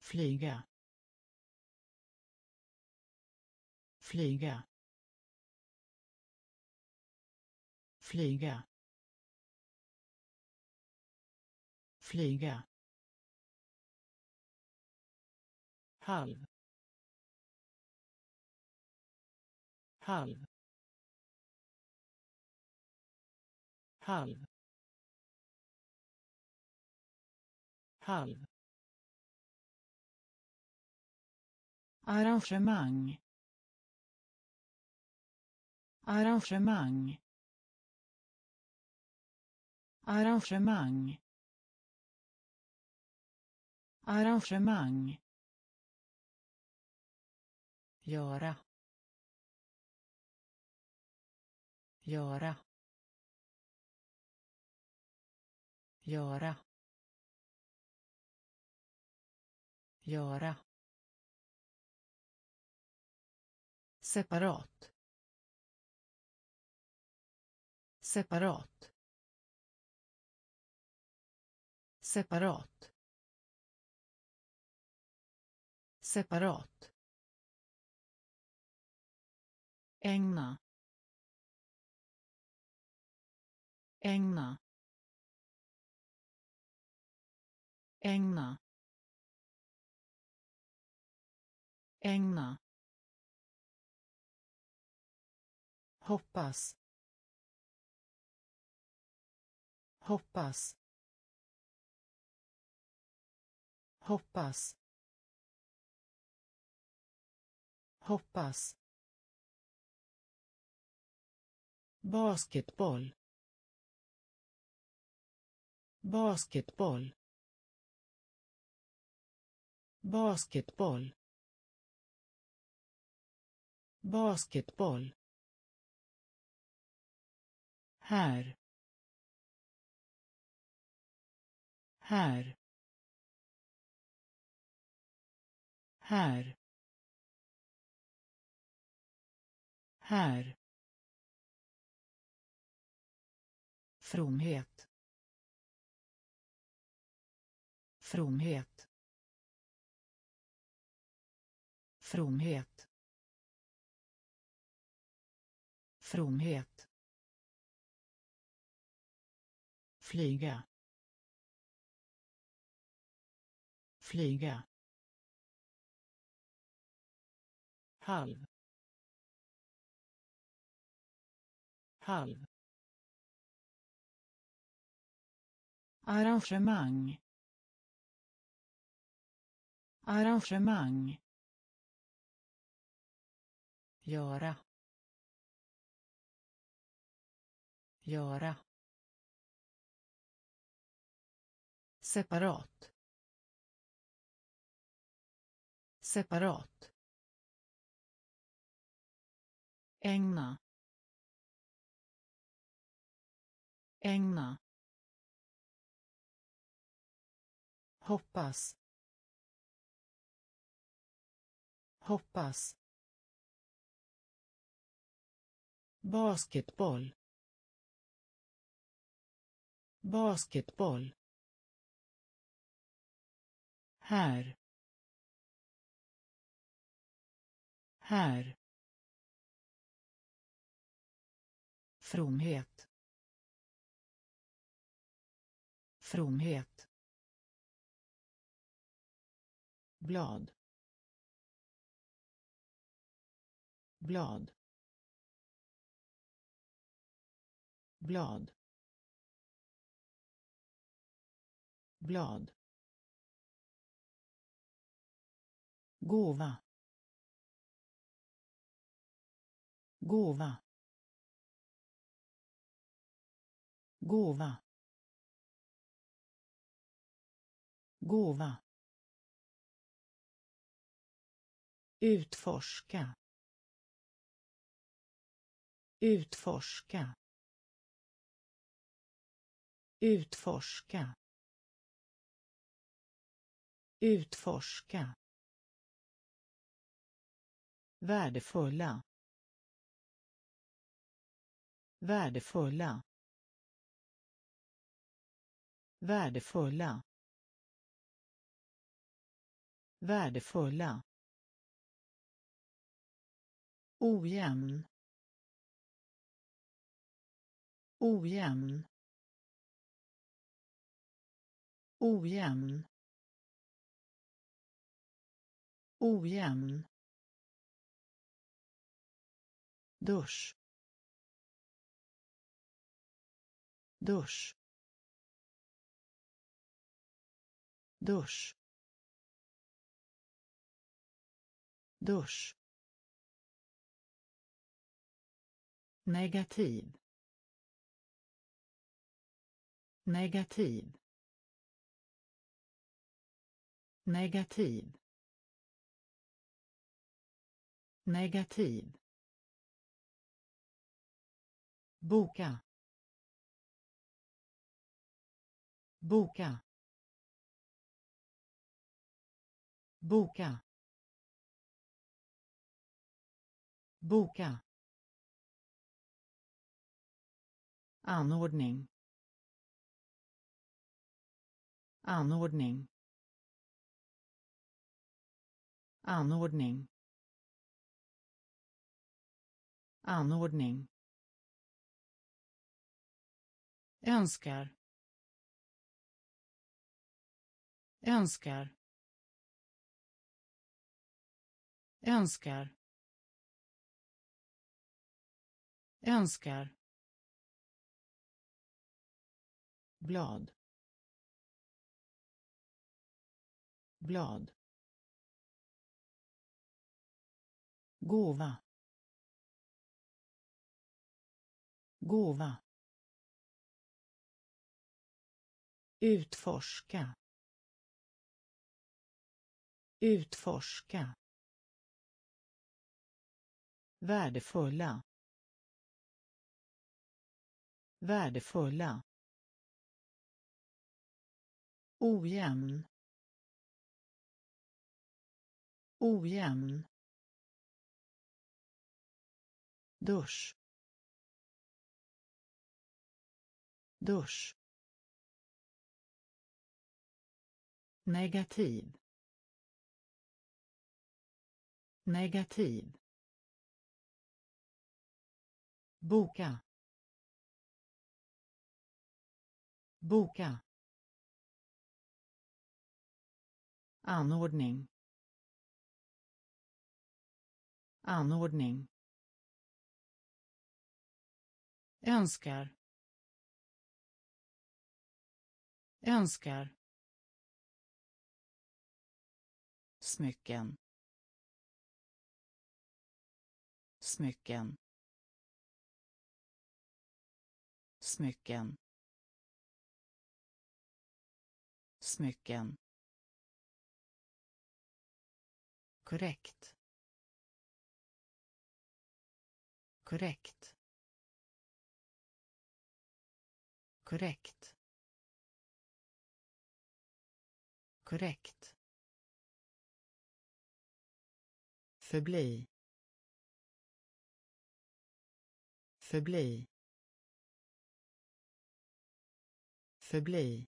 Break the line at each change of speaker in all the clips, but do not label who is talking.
flyga, flyga, flyga, flyga, halv, halv, halv, halv, arrangemang, arrangemang, arrangemang, arrangemang, göra, göra, göra, göra, separat, separat, separat, separat, ägna, ägna, ägna, ägna, hoppas, hoppas, hoppas, hoppas, basketboll, basketboll, basketboll, basketboll, här, här, här, här, fromhet, fromhet, fromhet, fromhet, flyga, flyga, halv, halv, arrangemang, arrangemang, göra, göra, separat, separat, ägna, ägna, hoppas, hoppas, basketboll, basketboll, här, här, fromhet, fromhet, blad, blad, blad, blad, gåva, gåva, gåva, gåva, utforska, utforska, utforska, utforska, värdefulla, värdefulla, värdefulla, värdefulla, ojämn, ojämn, ojämn, ojämn, dusch, dusch, dusch, dusch, negativ, negativ, negativ, negativ, boka, boka, boka, boka, anordning, anordning, anordning, anordning, önskar, önskar, önskar, önskar, blad, blad, gåva, gåva, utforska, utforska, värdefulla, värdefulla, ojämn, ojämn, dusch, dusch, negativ, negativ, boka, boka, anordning, anordning, önskar, önskar, smycken, smycken, smycken, smycken, korrekt, korrekt, korrekt, korrekt, förbli, förbli, förbli,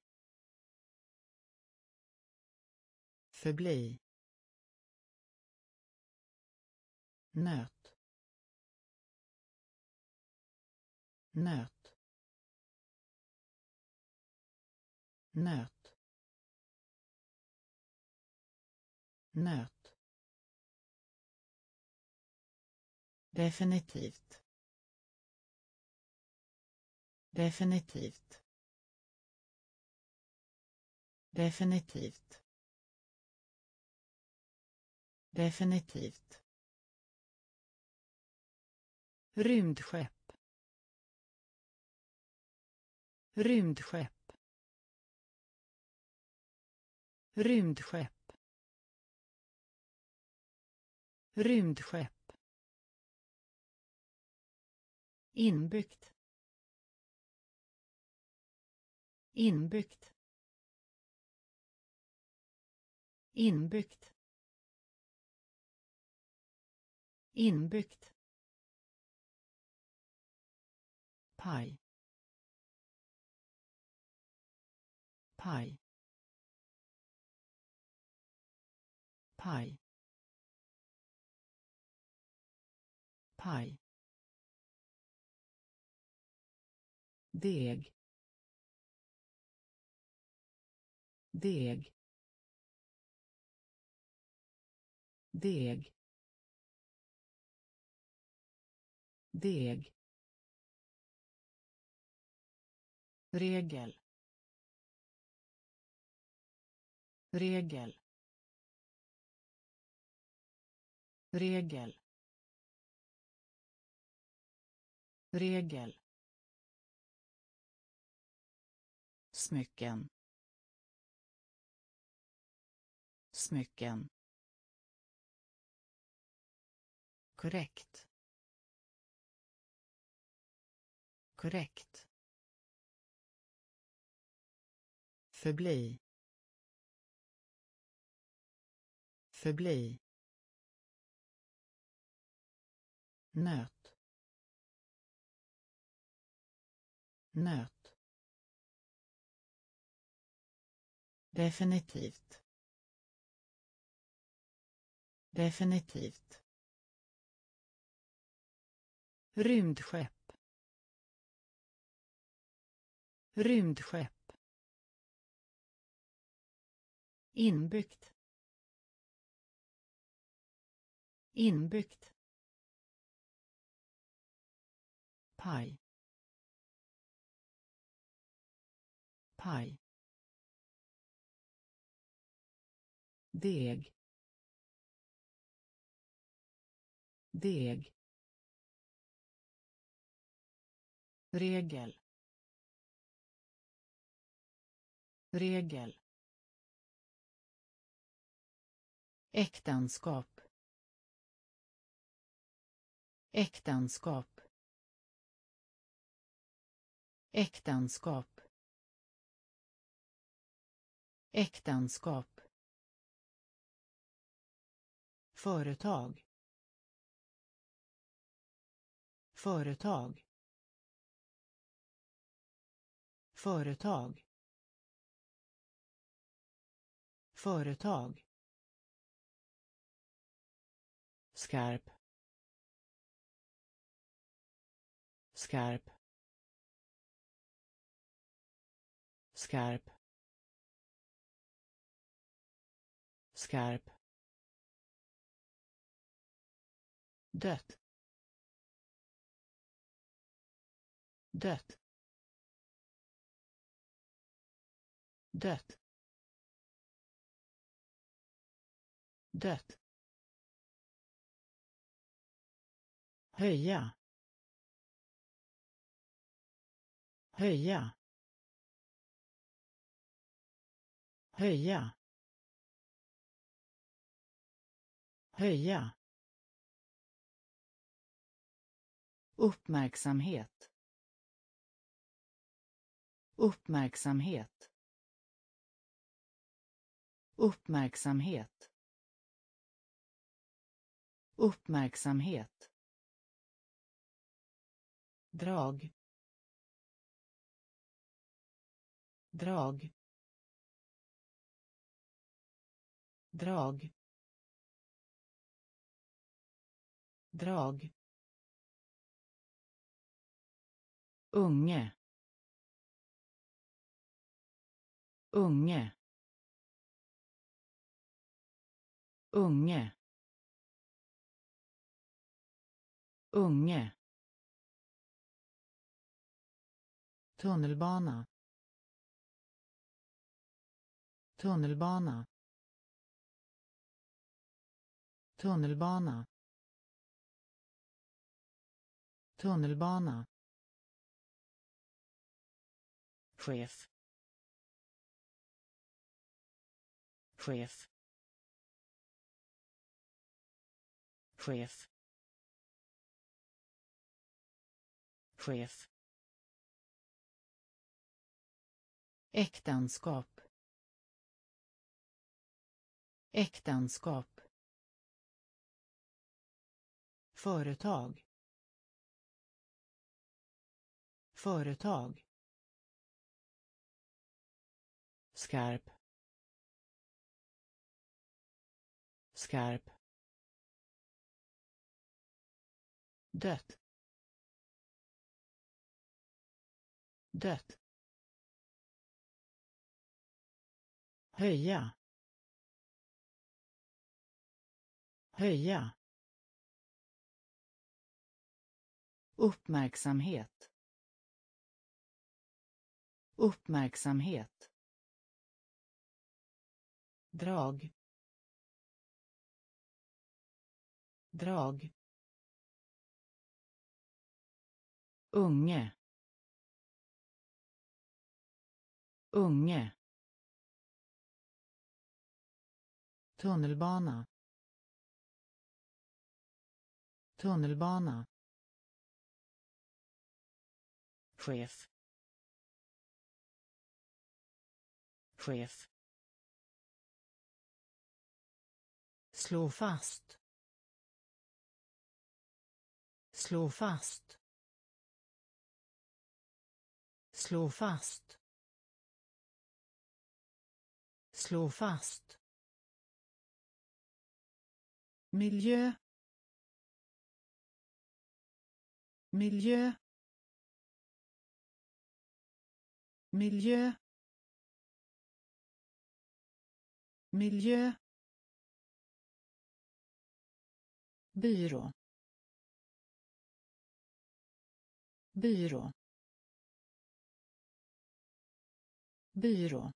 förbli, nöt, nöt, nöt, nöt, definitivt, definitivt, definitivt, definitivt, rymdskepp, rymdskepp, rymdskepp, rymdskepp, inbyggt, inbyggt, inbyggt, inbyggt, paj, paj, paj, paj, deg, deg, deg, deg, regel, regel, regel, regel, smycken, smycken, korrekt, korrekt, förbli, förbli, nöt, nöt, definitivt, definitivt, rymdskepp, rymdskepp, inbyggt, inbyggt, paj, paj, deg, deg, regel, regel, äktenskap, äktenskap, äktenskap, äktenskap, företag, företag, företag, företag, skarp, skarp, skarp, skarp, dött, dött, dött, dött, höja, höja, höja, höja, uppmärksamhet, uppmärksamhet, uppmärksamhet, uppmärksamhet, drag, drag, drag, drag, unge, unge, unge, unge, tunnelbana, tunnelbana, tunnelbana, tunnelbana, chef, chef, chef, chef, äktenskap, äktenskap, företag, företag, skarp, skarp, dött, dött, höja, höja, uppmärksamhet, uppmärksamhet, drag, drag, unge, unge, tunnelbana, tunnelbana, chef, chef, slå fast, slå fast, slå fast, slå fast, miljö, miljö, miljö, miljö, byrå, byrå, byrå,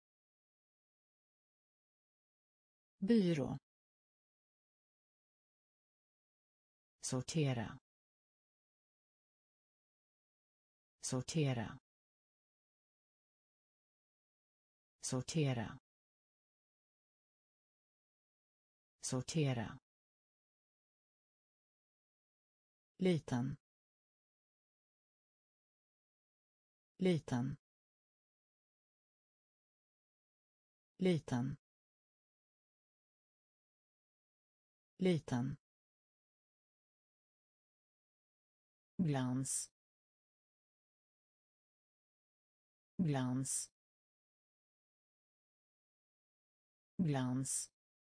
byrå, sortera, sortera, sortera, sortera, liten, liten, liten, liten, glans, glans, glans,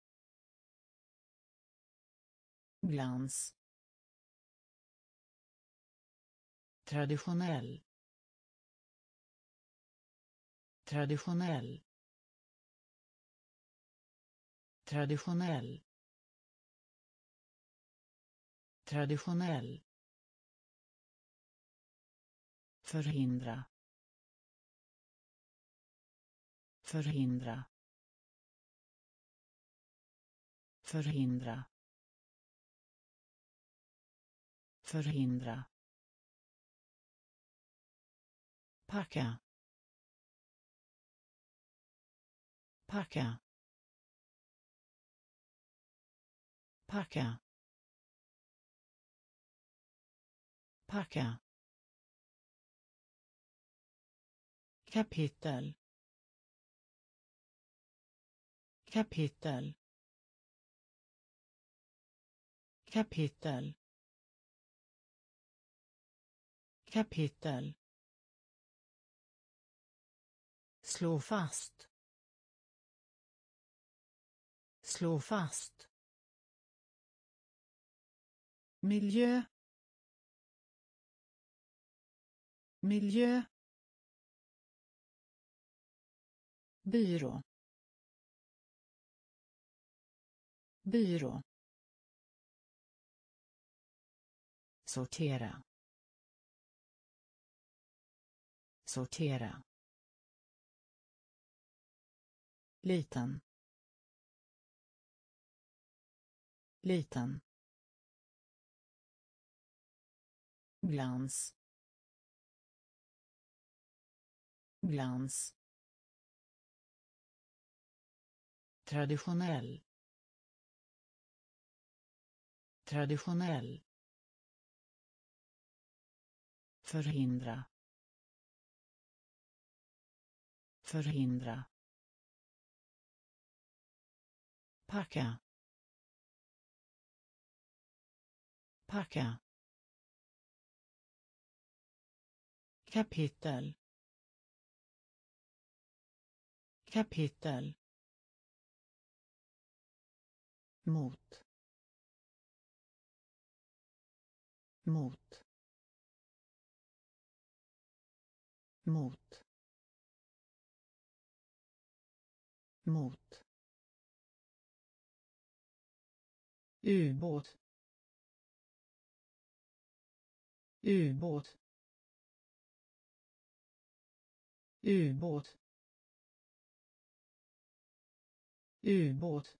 glans, traditionell, traditionell, traditionell, traditionell, förhindra, förhindra, förhindra, förhindra, packa, packa, packa, packa, kapitel, kapitel, kapitel, kapitel, slå fast, slå fast, miljö, miljö, byrå, byrå, sortera, sortera, liten, liten, glans, glans, traditionell, traditionell, förhindra, förhindra, packa, packa, kapitel, kapitel, mot mot mot mot ubåt ubåt ubåt ubåt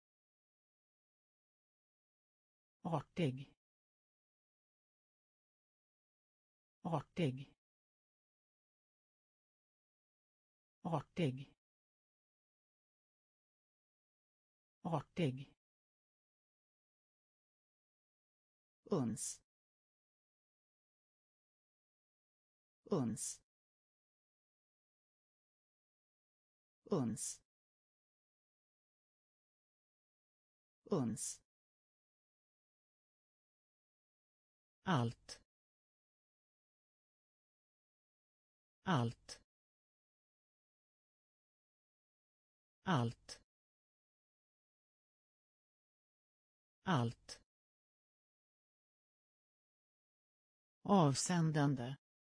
artig artig artig artig uns uns uns uns allt allt allt allt avsändande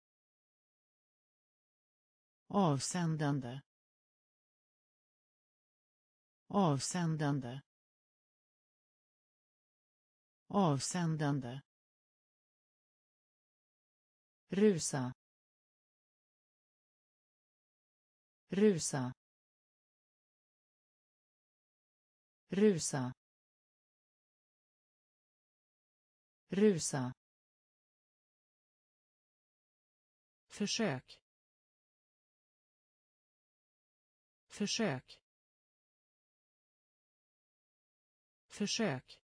avsändande avsändande avsändande rusa rusa rusa rusa försök försök försök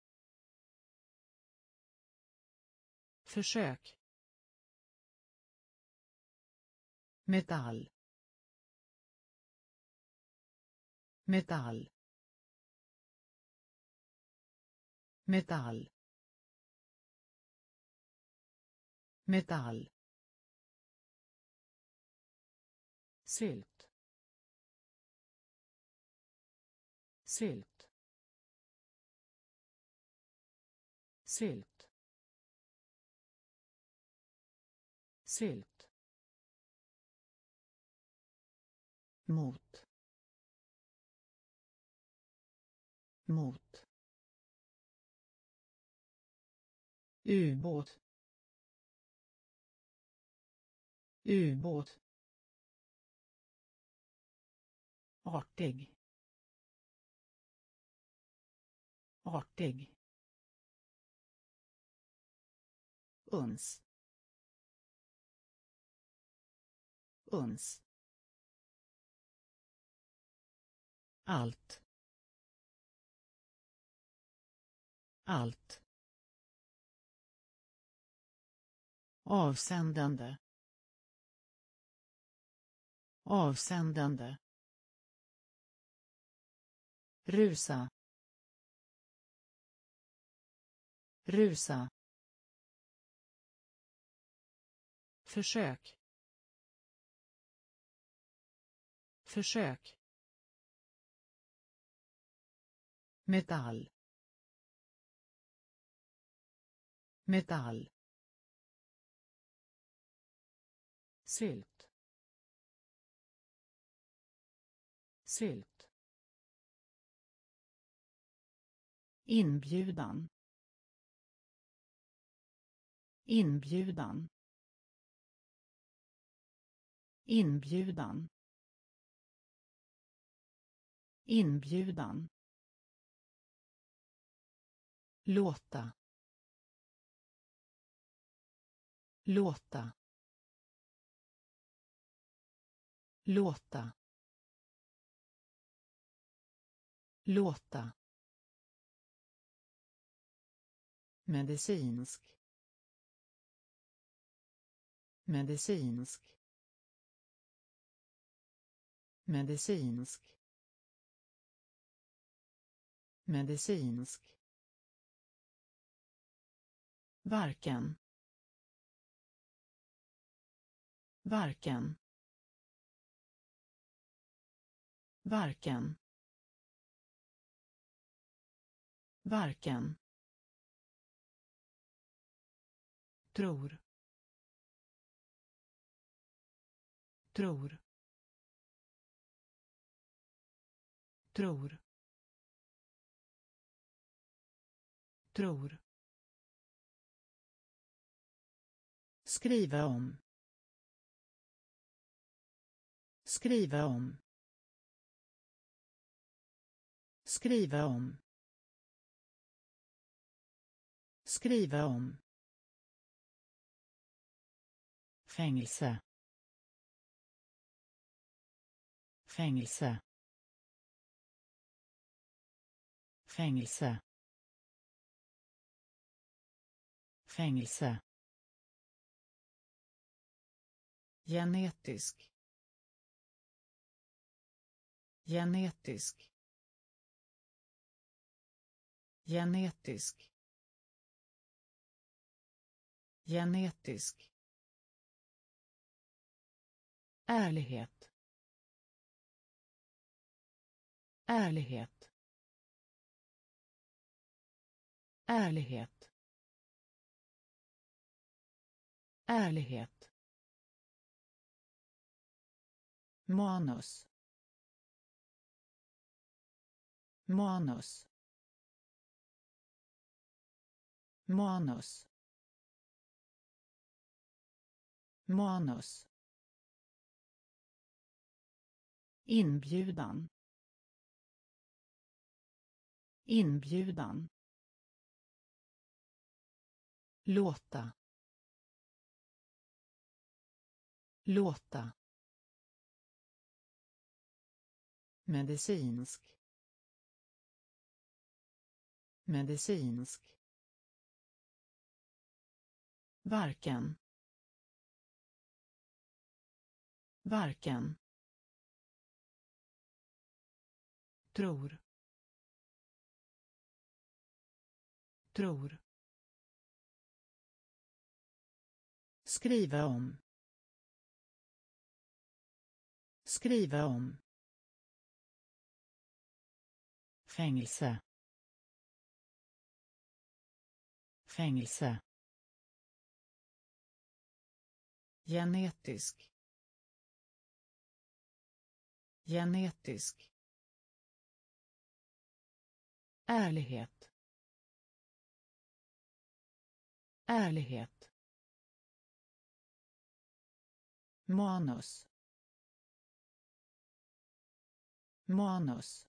försök metall metall metall metall sylt sylt sylt sylt mot mot ubåt ubåt artig artig uns uns allt allt avsändande avsändande rusa rusa försök försök metall metall sylt sylt inbjudan inbjudan inbjudan inbjudan låta låta låta låta medicinsk medicinsk medicinsk medicinsk varken varken varken varken, tror, tror, tror, tror, skriva om, skriva om, skriva om, skriva om, fängelse, fängelse, fängelse, fängelse, genetisk, genetisk, genetisk, genetisk, ärlighet, ärlighet, ärlighet, ärlighet, manus, manus, manus, manus, inbjudan, inbjudan, låta, låta, medicinsk, medicinsk, varken, varken, tror, tror, skriva om, skriva om, fängelse, fängelse, genetisk, genetisk, ärlighet, ärlighet, manus, manus,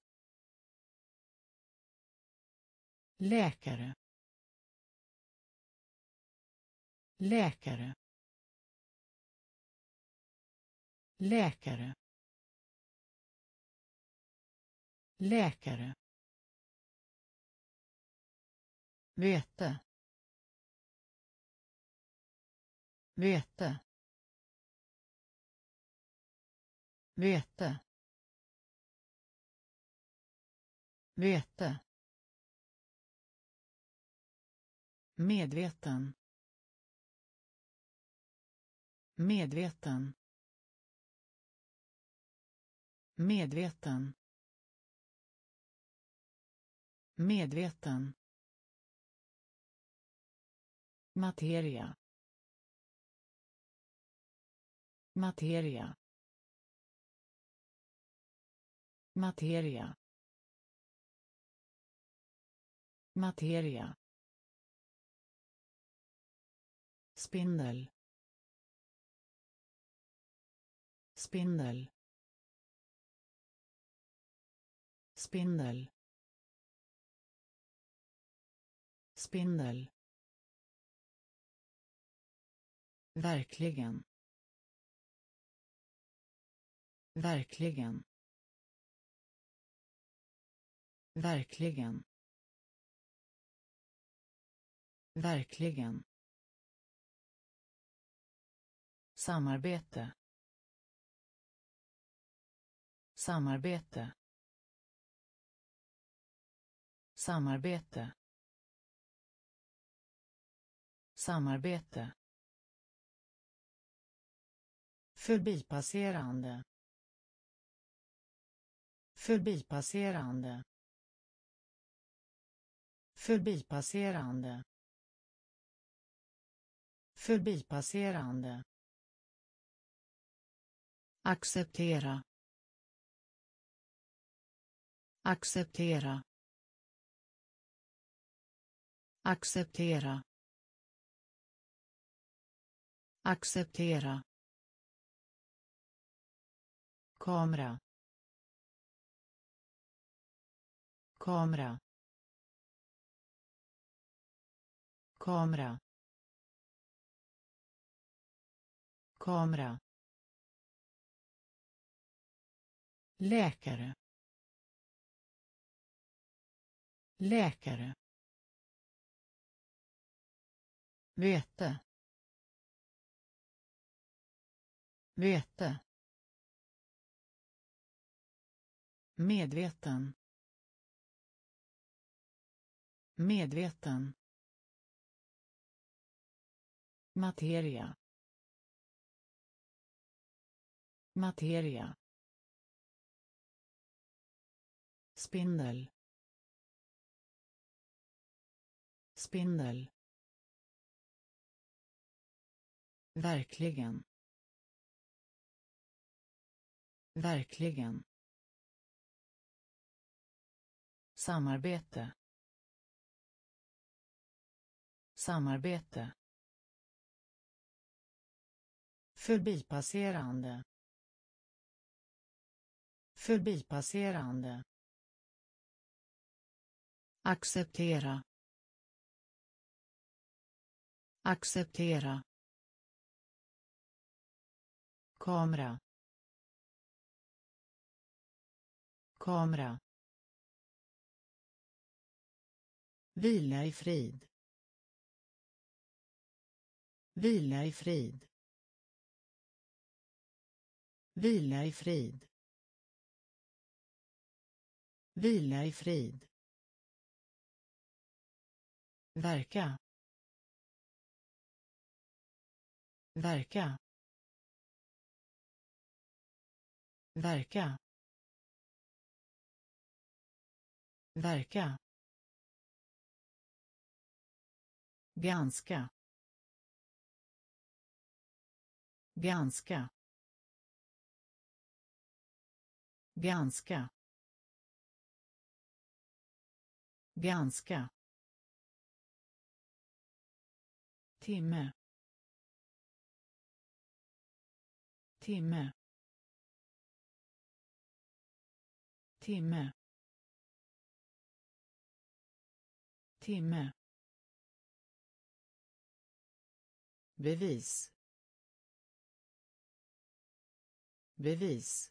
läkare, läkare, läkare, läkare, vete, vete, vete, vete, medveten, medveten, medveten, medveten, materia, materia, materia, materia, spindel, spindel, spindel, spindel, verkligen, verkligen, verkligen, verkligen, samarbete, samarbete, samarbete, samarbete, förbipasserande, förbipasserande, Förbipasserande. Förbipasserande. Acceptera. Acceptera. Acceptera. Acceptera. Kamera. Kamera. Kamera. Kamera. Läkare. Läkare. Vete. Vete. Medveten. Medveten. Materia. Materia. Spindel. Spindel. Verkligen. Verkligen. Samarbete. Samarbete. Förbipasserande. Förbipasserande. Acceptera. Acceptera. Kamera. Kamera. Vila i frid. Vila i frid. Vila i frid. Vila i frid. Verka. Verka. Verka. Verka. Ganska. Ganska. Ganska. Ganska. Timme. Timme. Timme. Timme. Bevis. Bevis.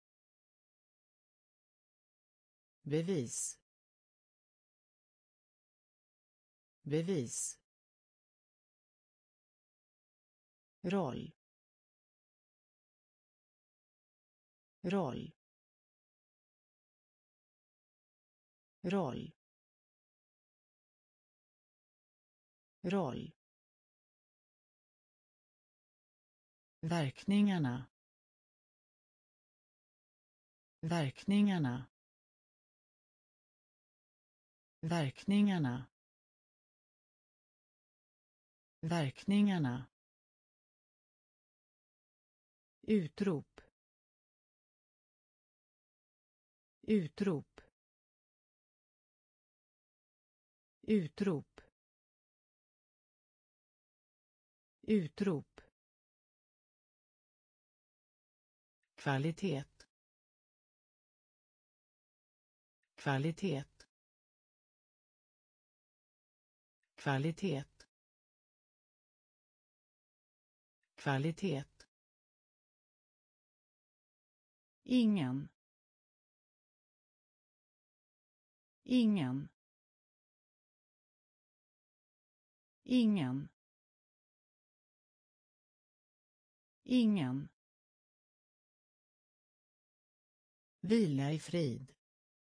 Bevis. Bevis. Roll. Roll. Roll. Roll. Verkningarna. Verkningarna. Verkningarna. Verkningarna. Utrop. Utrop. Utrop. Utrop. Kvalitet. Kvalitet. Kvalitet. Kvalitet. Ingen. Ingen. Ingen. Ingen. Vila i frid.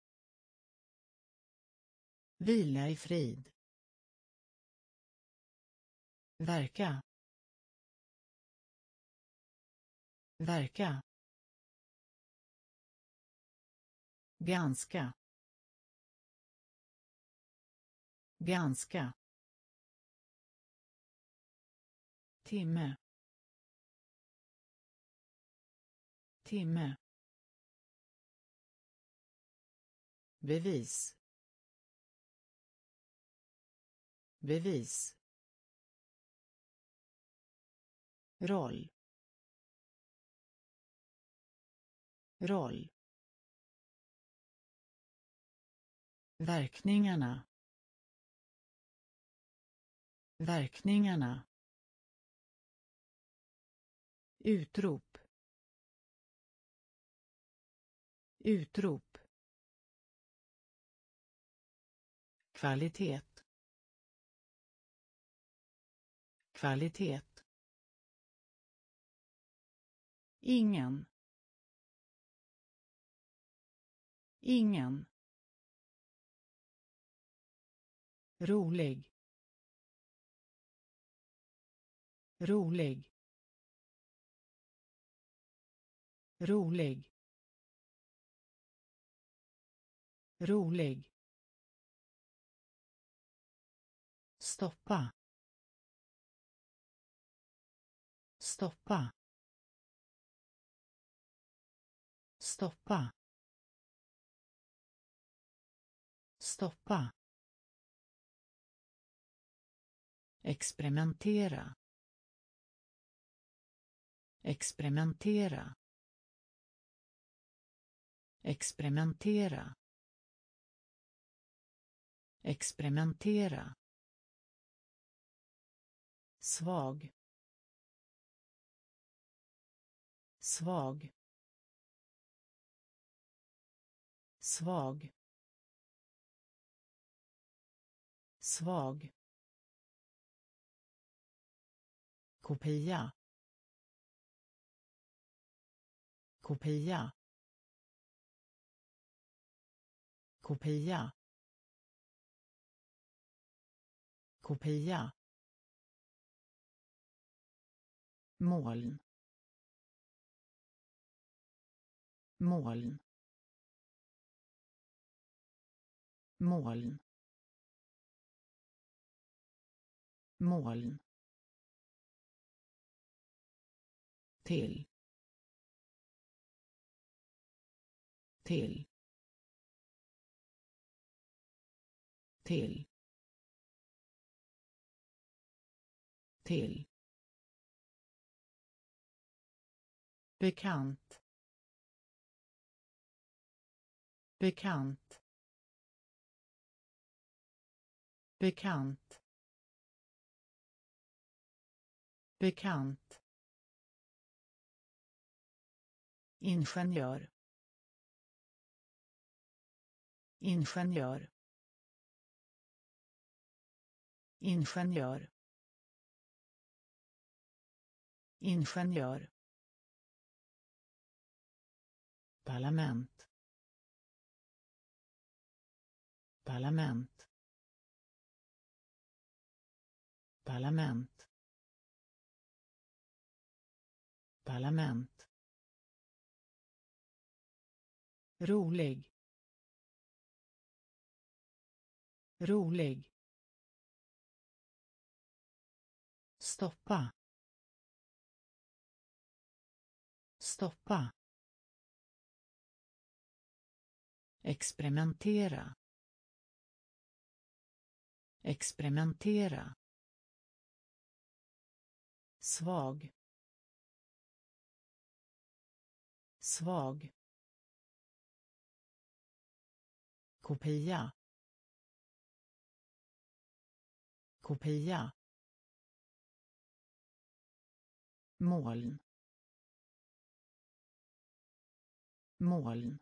Vila i frid. Verka. Verka. Ganska. ganska, timme, timme, bevis, bevis, roll, roll, verkningarna, verkningarna, utrop, utrop, kvalitet, kvalitet, ingen, ingen, rolig, rolig, rolig, rolig, stoppa, stoppa, stoppa, stoppa, experimentera, experimentera, experimentera, experimentera, svag, svag, svag, svag, kopia, kopia, kopia, kopia, moln, moln, moln, moln, till, till, till, till, bekant, bekant, bekant, bekant, ingenjör, ingenjör, ingenjör, ingenjör, parlament, parlament, parlament, parlament, rolig, rolig, stoppa, stoppa, experimentera, experimentera, svag, svag, kopia, kopia, moln, moln,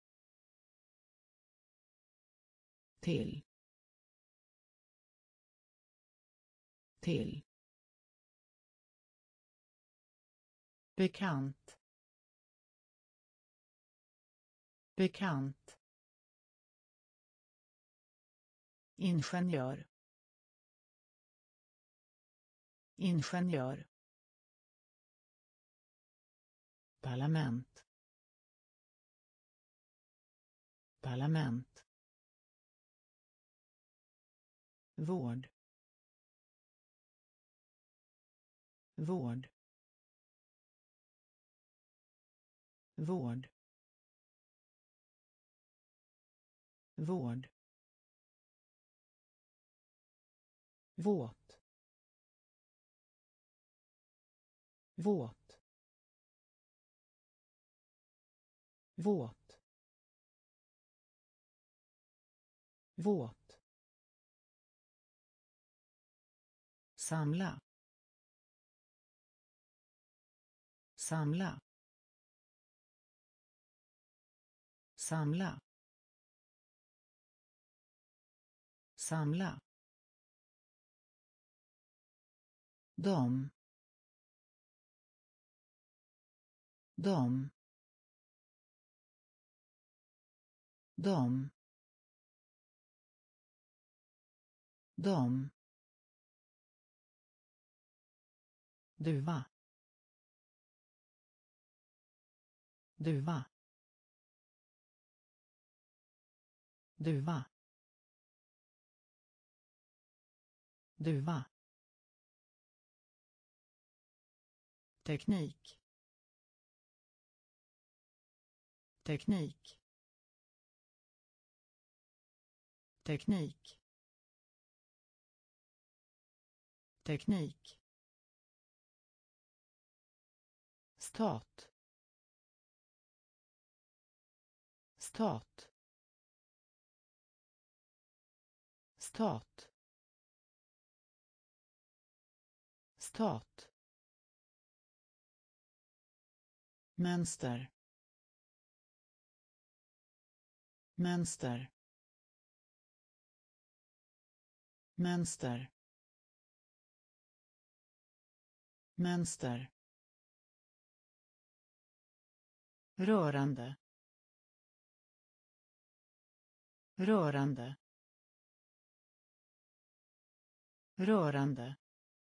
till, till, bekant, bekant, ingenjör, ingenjör, parlament, parlament, vård, vård, vård, vård, våt, våt, våt, våt, samla, samla, samla, samla, dom, dom, dom, dom, duva, duva, duva, duva, teknik, teknik, teknik, teknik, stat, stat, stat, stat, mönster, mönster, mönster, mönster, rörande, rörande, rörande,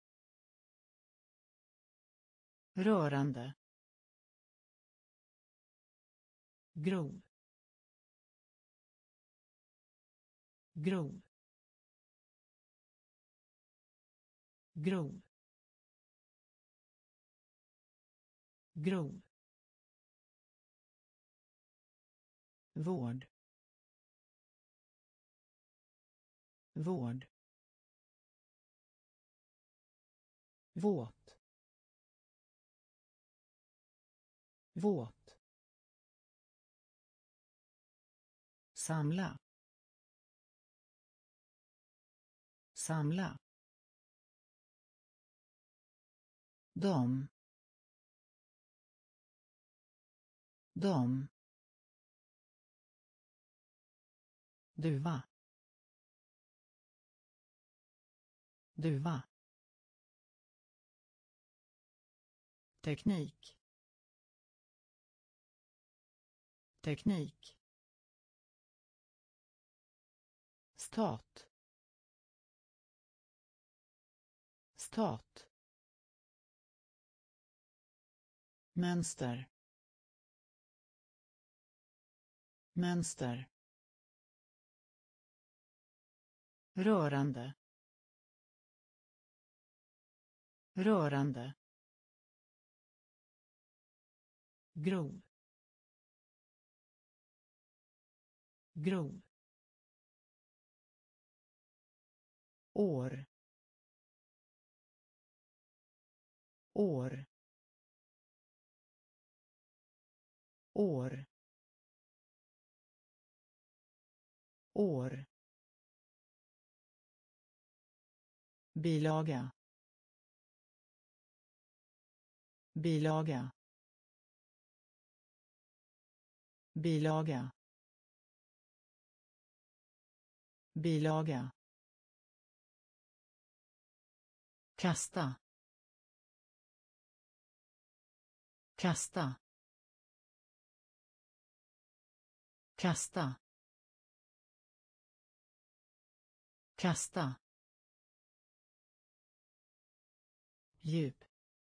rörande, grov, grov, grov, grov, vård, vård, våt, våt, samla, samla, dom, dom, duva, duva, teknik, teknik, stat, stat, mönster, mönster, rörande, rörande, grov, grov, år, år, år, år, bilaga, bilaga, bilaga, bilaga, kasta, kasta, kasta, kasta, djup,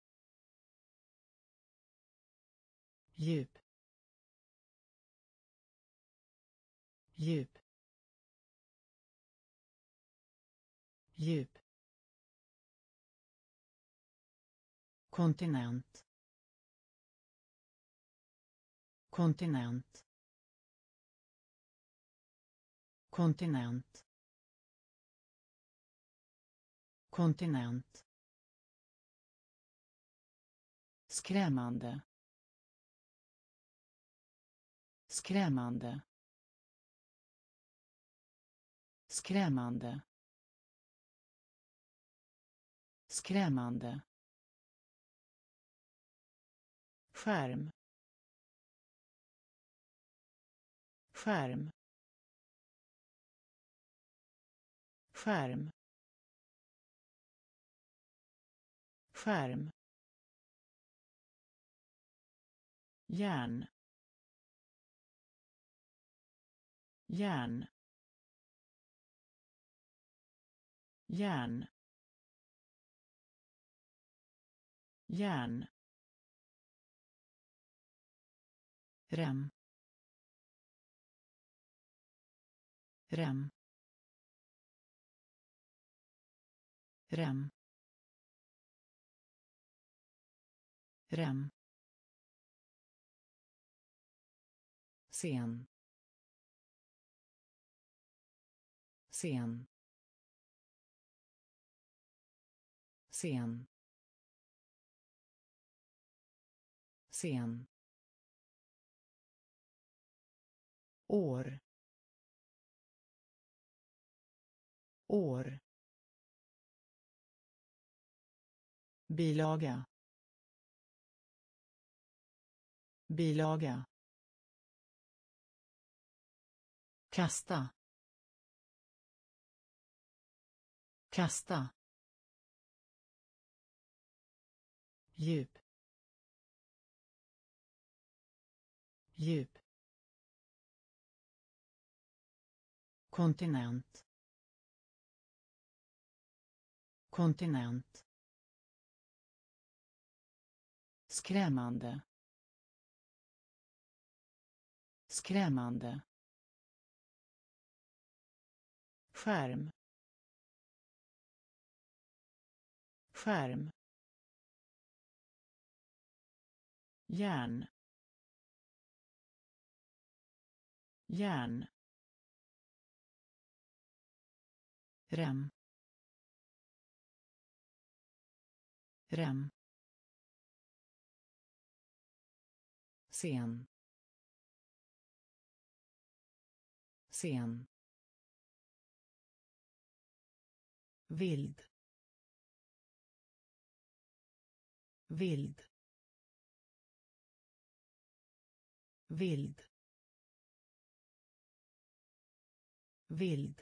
djup, djup, djup, kontinent, kontinent, kontinent, kontinent, skrämmande, skrämmande, skrämmande, skrämmande, skärm, skärm, skärm, skärm, järn, järn, järn, järn, rem, rem, rem, rem, scen, scen, scen, scen, år, år, bilaga, bilaga, kasta, kasta, djup, djup, kontinent, kontinent, skrämmande, skrämmande, skärm, skärm, järn, järn, rem, rem, scen, scen, vild, vild, vild, vild,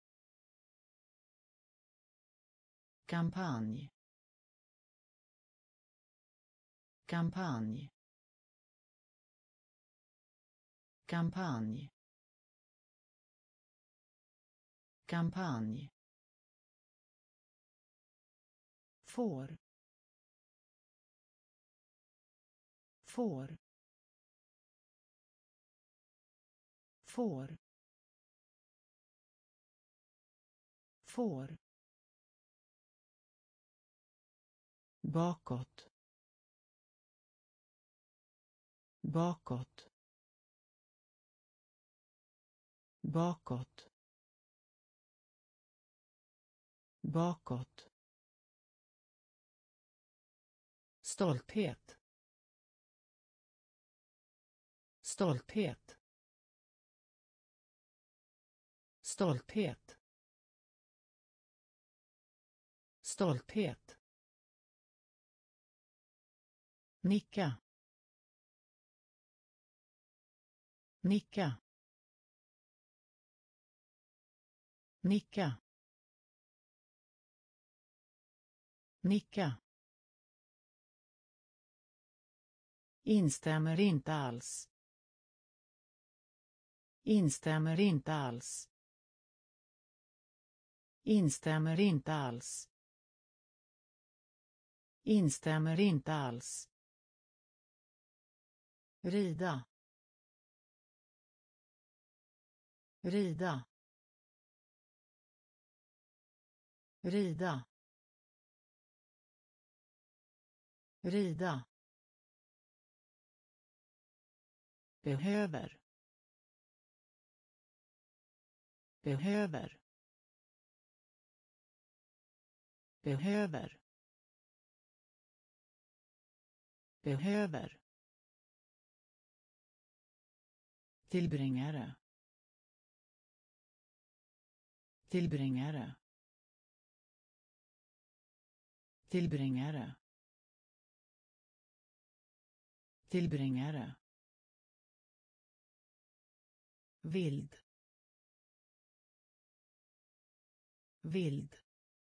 kampanj, kampanj, kampanj, kampanj, får, får, får, får, bakåt, bakåt, bakåt, bakåt, stolthet, stolthet, stolthet, stolthet, nicka, nicka, nicka, nicka, instämmer inte alls, instämmer inte alls, instämmer inte alls, instämmer inte alls, rida, rida, rida, rida, behöver, behöver, behöver, behöver, tillbringare, tillbringare, tillbringare, tillbringare, vild, vild,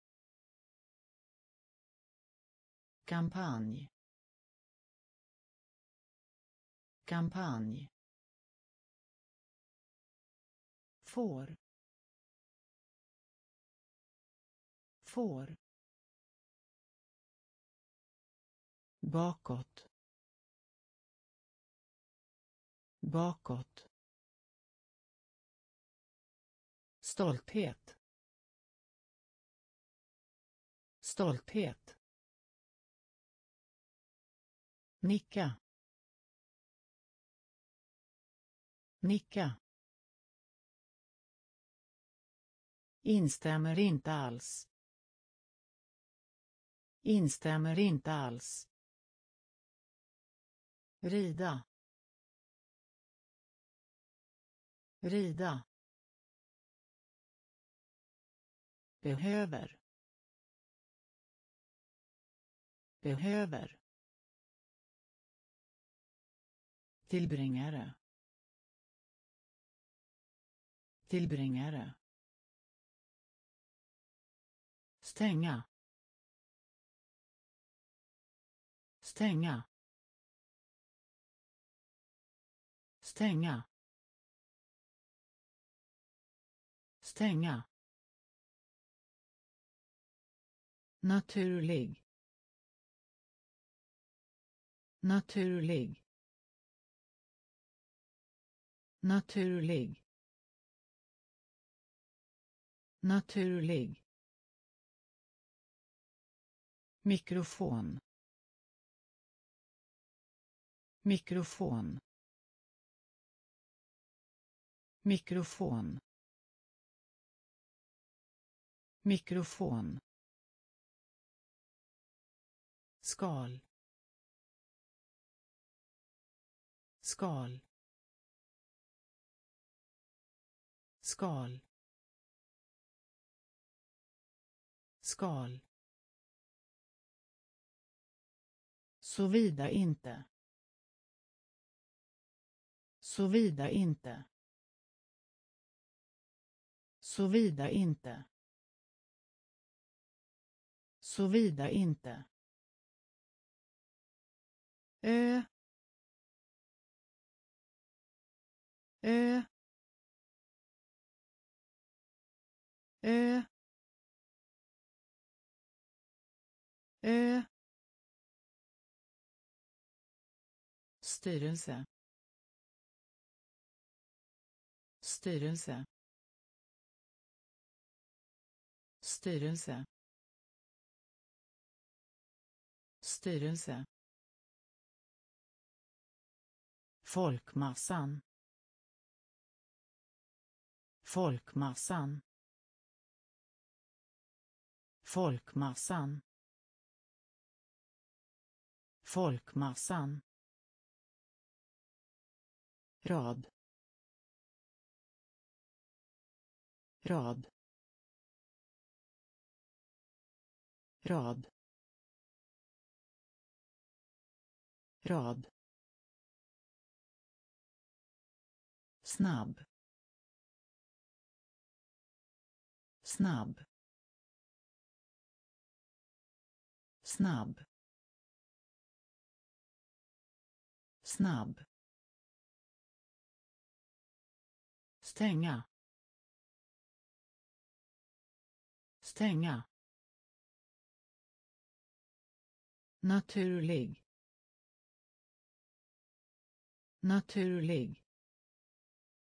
kampanj, kampanj, får, får, bakåt, bakåt, stolthet, stolthet, nicka, nicka, instämmer inte alls, instämmer inte alls, rida, rida, behöver, behöver, tillbringare, tillbringare, stänga, stänga, stänga, stänga, naturlig, naturlig, naturlig, naturlig, mikrofon, mikrofon, mikrofon, mikrofon, skal, skal, skal, skal, såvida inte, såvida inte, såvida inte, såvida inte, ö, ö, ö, ö, styrelse, styrelse, styrelse, styrelse, folkmassan, folkmassan, folkmassan, folkmassan, rad, rad, rad, rad, snabb, snabb, snabb, snabb, stänga, stänga, naturlig, naturlig,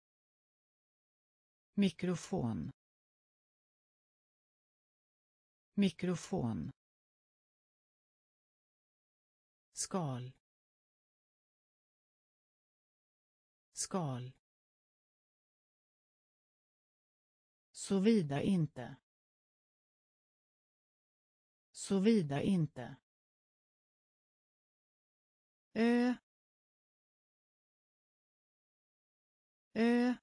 mikrofon, mikrofon, skal, skal, såvida inte, såvida inte, ö, ö,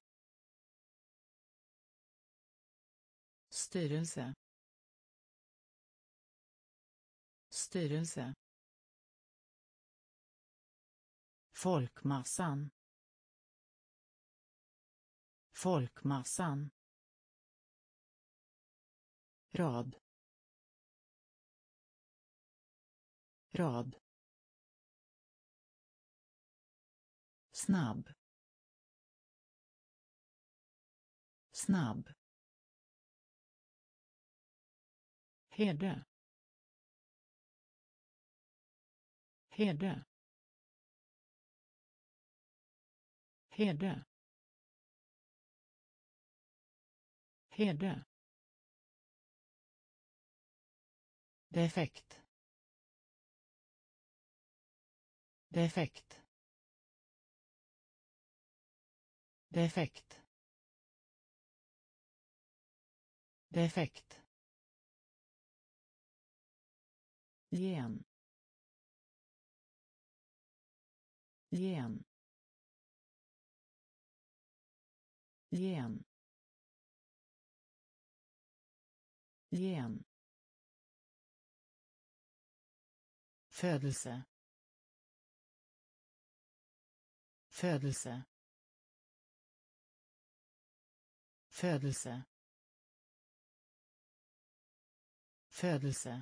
styrelse, styrelse, folkmassan, folkmassan, rad, rad, snabb, snabb, herde, herde, herde, herde, defekt, defekt, defekt, defekt, gen, gen, gen, gen, födelse, födelse, födelse, födelse,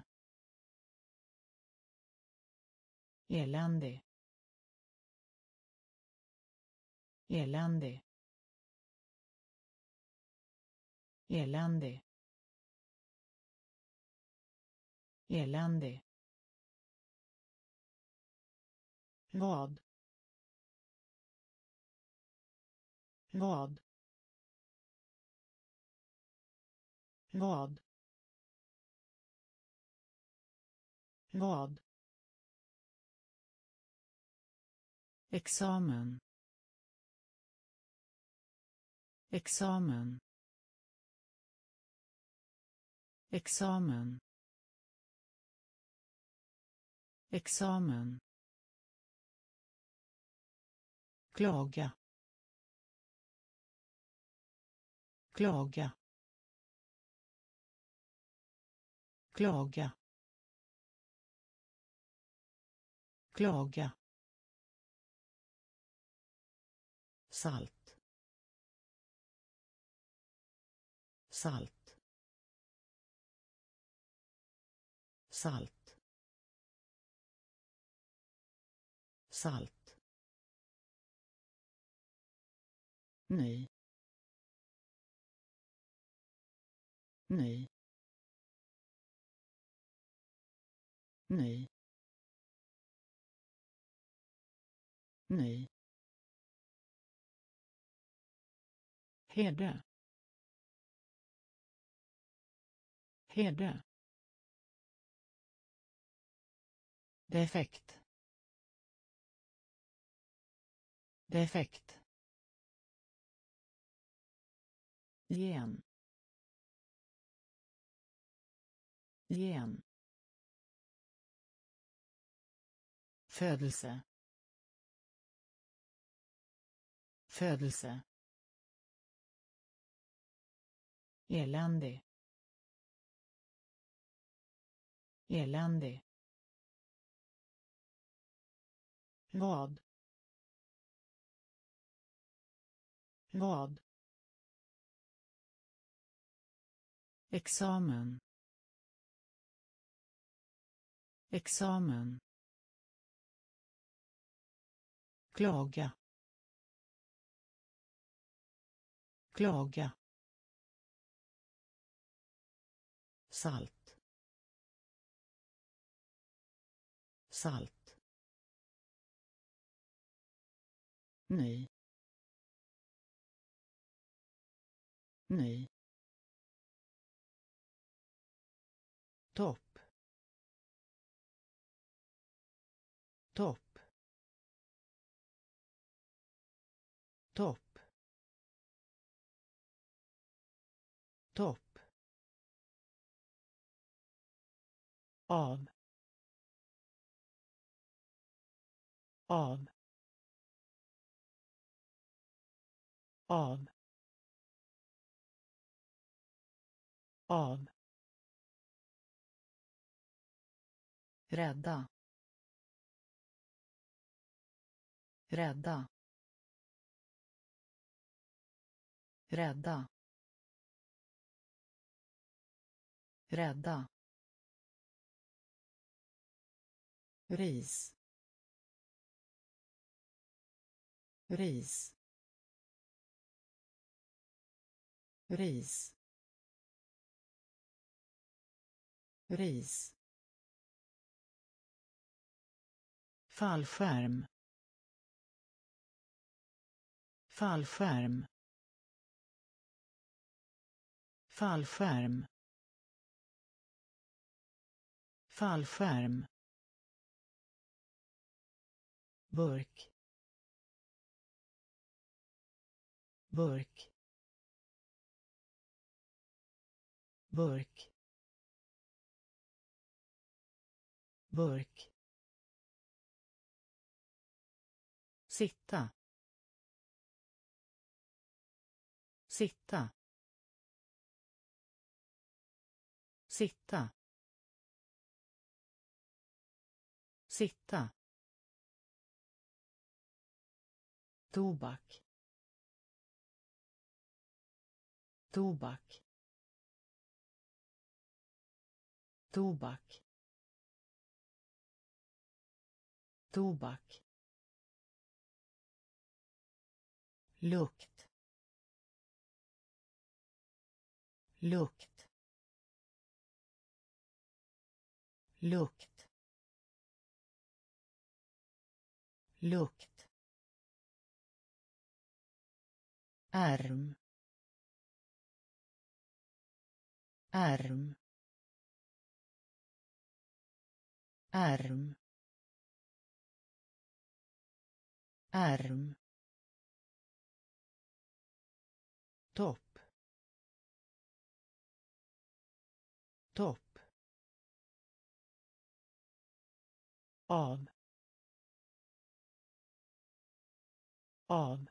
eländig, eländig, eländig, eländig, vad, vad, vad, vad, examen, examen, examen, examen, klaga, klaga, klaga, klaga, salt, salt, salt, salt, ny, ny, ny, ny, herde, herde, defekt, defekt, gen, gen, födelse, födelse, eländig, eländig, vad, vad, examen, examen, klaga, klaga, salt, salt, ny, ny, topp, topp, topp, topp, av, av, av, av, rädda, rädda, rädda, rädda, ris, ris, ris, ris, fallskärm, fallskärm, fallskärm, fallskärm, burk, burk, burk, burk, sitta, sitta, sitta, sitta, tobak, tobak, tobak, tobak, lukt, lukt, lukt, lukt, arm, arm, arm, arm, topp, topp, av, av,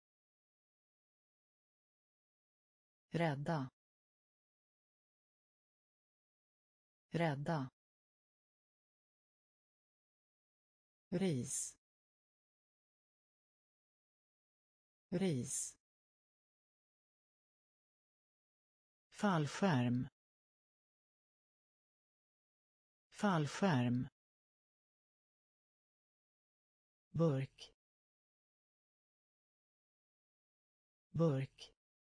rädda, rädda, ris, ris, fallskärm, fallskärm, burk, burk,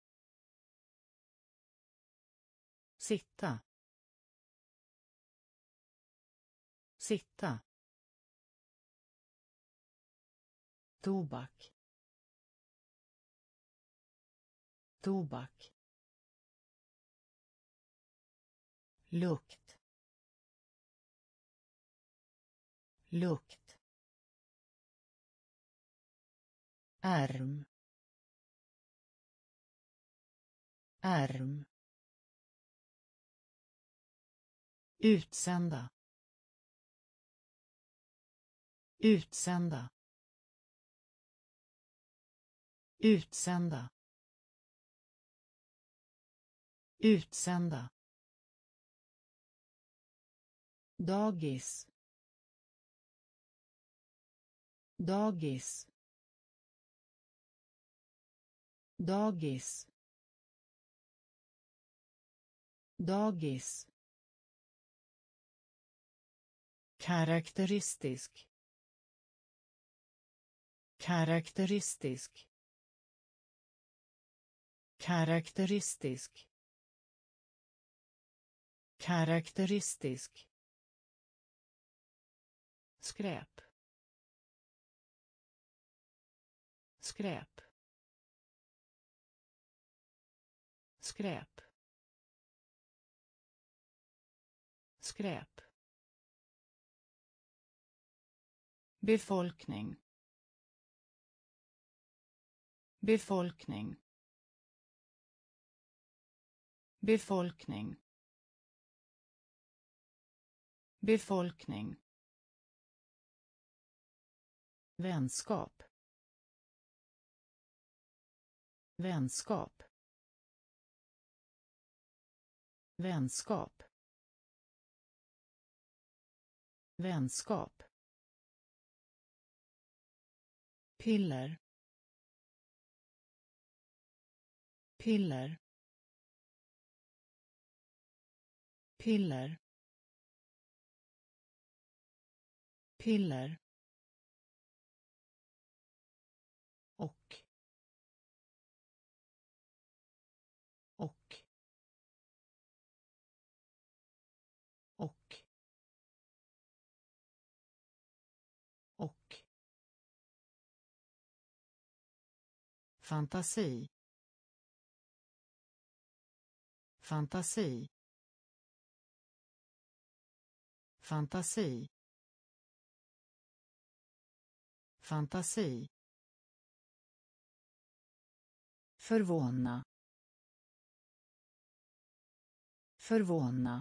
sitta, sitta, tobak, tobak, lukt, lukt, arm, arm, utsända, utsända, utsända, utsända, dagis, dagis, dagis, dagis, karaktäristisk, karaktäristisk, karaktäristisk, karaktäristisk, skräp, skräp, skräp, skräp, befolkning, befolkning, befolkning, befolkning, vänskap, vänskap, vänskap, vänskap, piller, piller, piller, piller, och, och, och, och, fantasi, fantasi, fantasi, fantasi, förvåna, förvåna,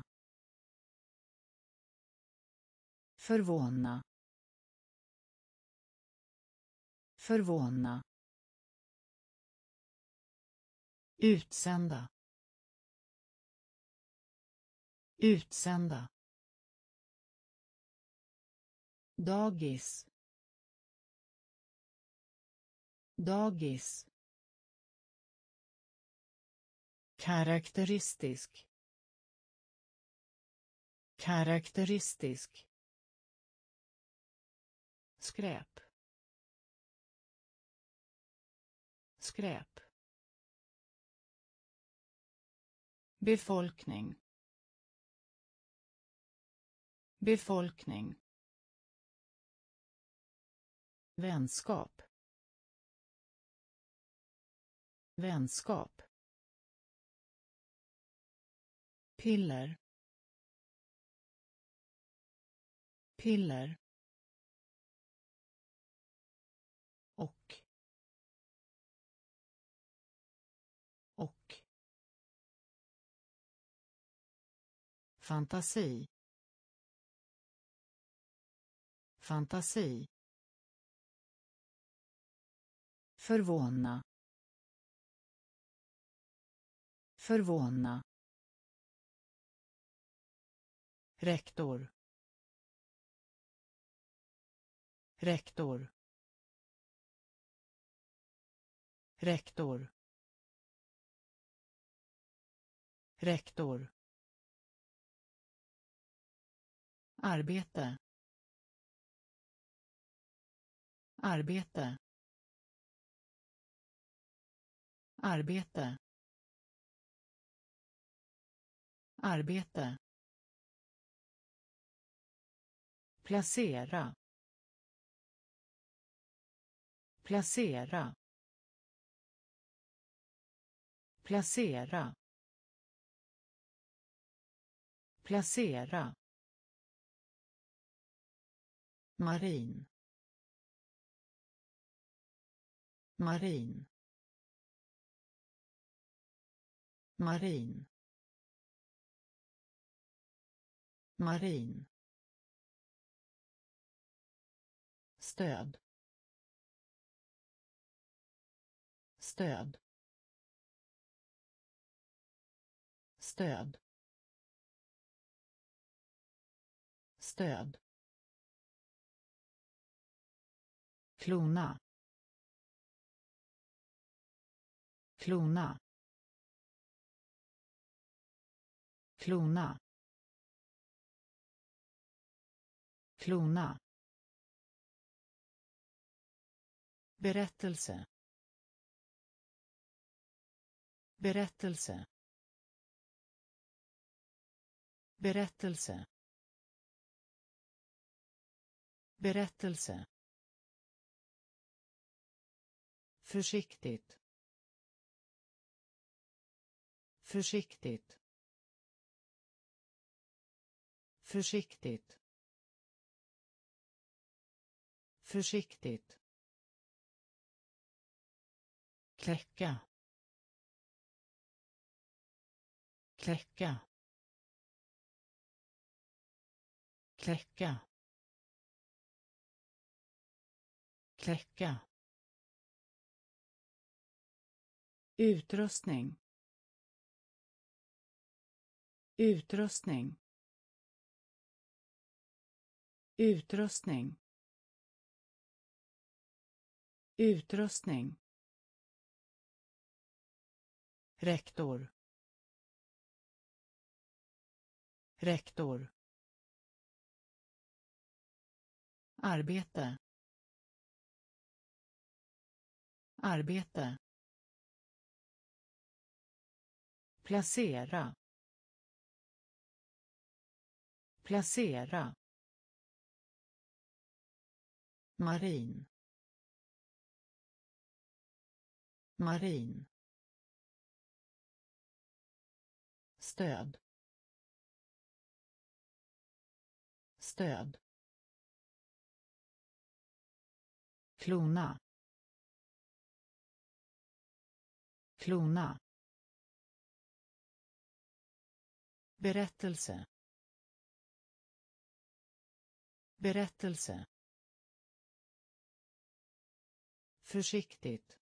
förvåna, förvåna, utsända, utsända, dagis, dagis, karaktäristisk, karaktäristisk, skräp, skräp, befolkning, befolkning, vänskap, vänskap, piller, piller, och, och, fantasi, fantasi, förvåna, förvåna, rektor, rektor, rektor, rektor, arbete, arbete, arbete, arbete, placera, placera, placera, placera, marin, marin, marin, marin, stöd, stöd, stöd, stöd, klona, klona, klona, klona, berättelse, berättelse, berättelse, berättelse, försiktigt, försiktigt, försiktigt, försiktigt, kläcka, kläcka, kläcka, kläcka, utrustning, utrustning, utrustning, utrustning, rektor, rektor, arbete, arbete, placera, placera, marin, marin, stöd, stöd, klona, klona, berättelse, berättelse, försiktigt,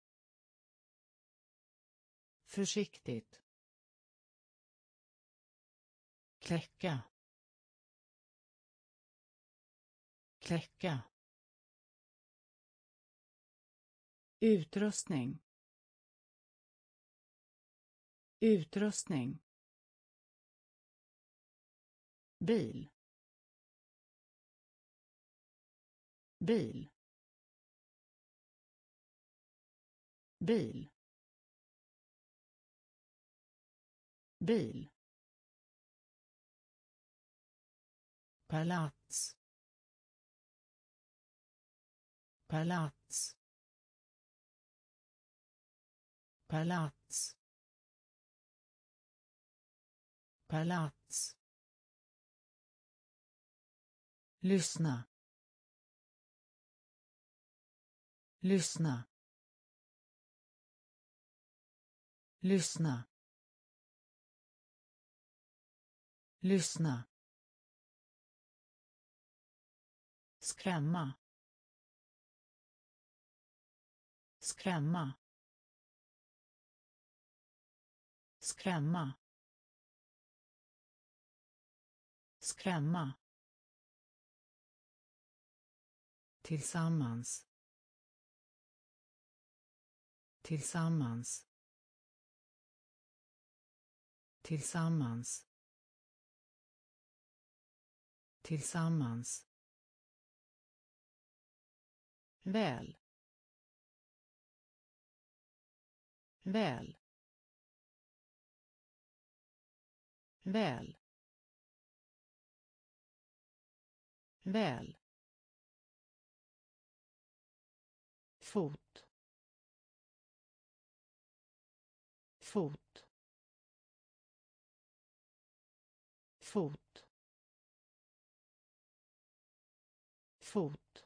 försiktigt, kläcka, kläcka, utrustning, utrustning, bil, bil, bil, bil, palats, palats, palats, palats, lyssna, lyssna, lyssna, lyssna, skrämma, skrämma, skrämma, skrämma, tillsammans, tillsammans, tillsammans, tillsammans, väl, väl, väl, väl, fot, fot, fot, fot,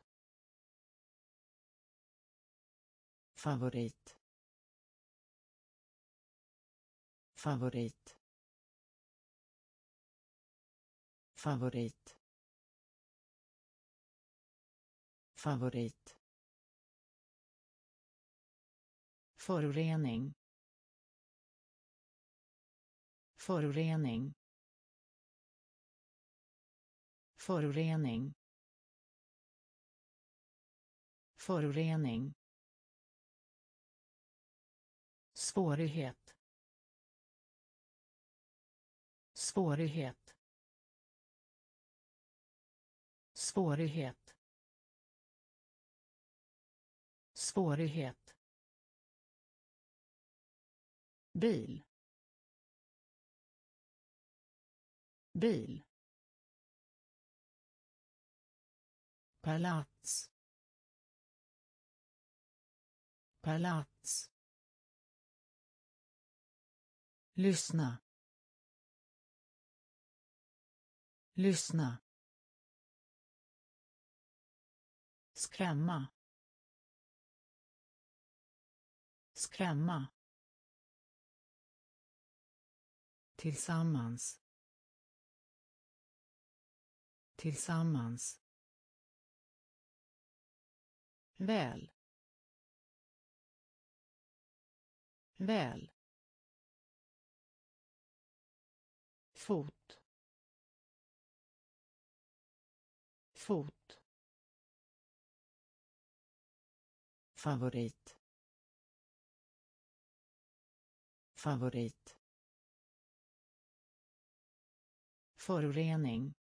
favorit, favorit, favorit, favorit, förorening, förorening, förorening, förorening, svårighet, svårighet, svårighet, svårighet, bil, bil, palats, palats, lyssna, Lyssna. Skrämma. Skrämma. Tillsammans. Tillsammans. Väl. Väl. Fot. Fot. Favorit. Favorit. Förorening.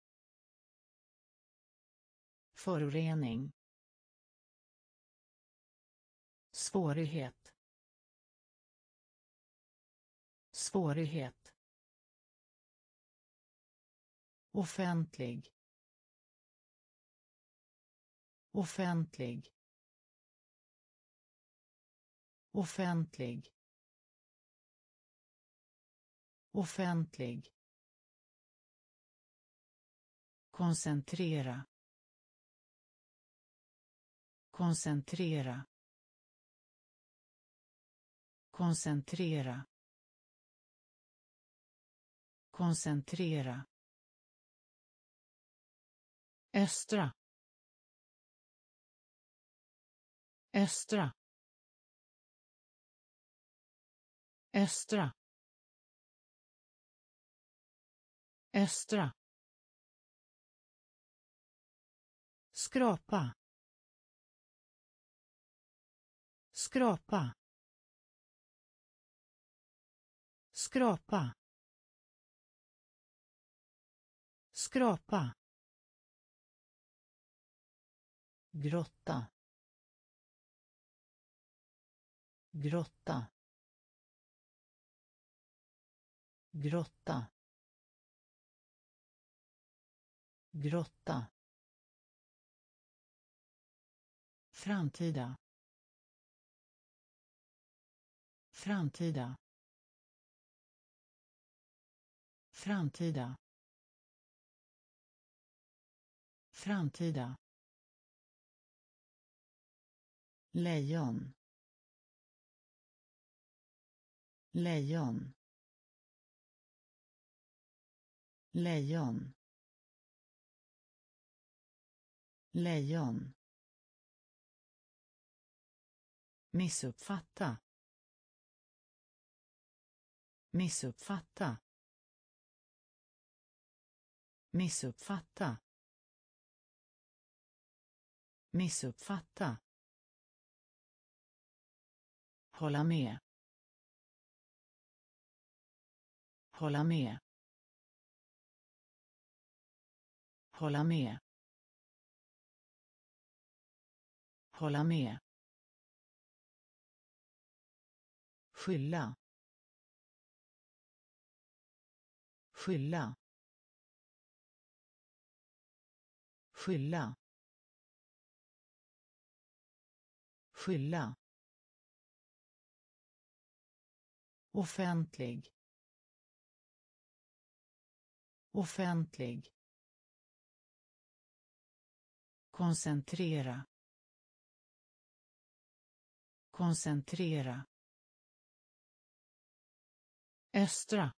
Förorening. Svårighet. Svårighet. Offentlig. Offentlig. Offentlig. Offentlig. Koncentrera. Koncentrera. Koncentrera. Koncentrera. Östra. Östra. Östra. Östra. Skrapa. Skrapa. Skrapa. Skrapa. Grotta. Grotta. Grotta. Grotta. Framtida. Framtida. Framtida. Framtida. Lejon. Lejon. Lejon. Lejon. Missuppfatta. Missuppfatta. Missuppfatta. Missuppfatta. Hålla med. Hålla med. Hålla med. Hålla med. Skylla. Skylla. Skylla. Skylla. Offentlig. Offentlig. Koncentrera. Koncentrera. Östra.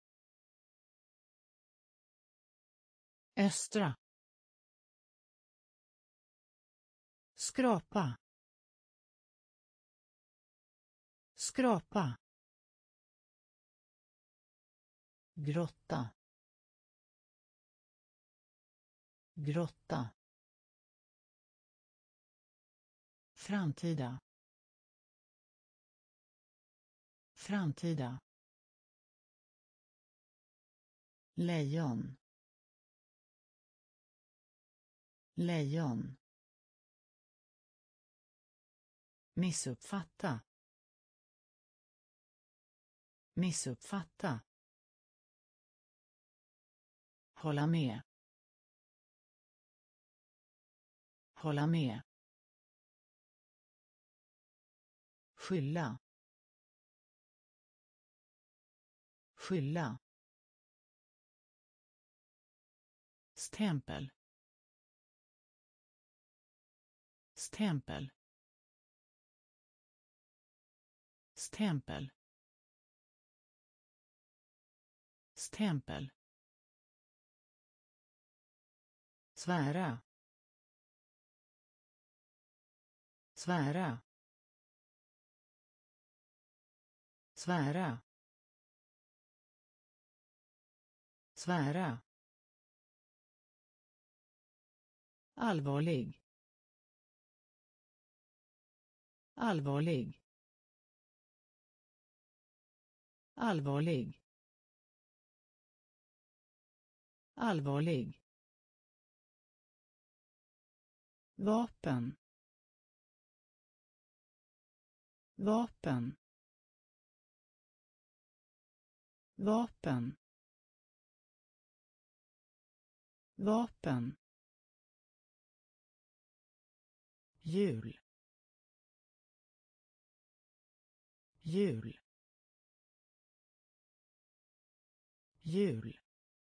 Östra. Skrapa. Skrapa. Grotta. Grotta. Framtida. Framtida. Lejon. Lejon. Missuppfatta. Missuppfatta. Hålla med. Hålla med. Skylla. Skylla. stämpel, stämpel, stämpel, stämpel, svära, svära, svära, svära, allvarlig, allvarlig, allvarlig, allvarlig, vapen, vapen, vapen, vapen, jul, jul, jul,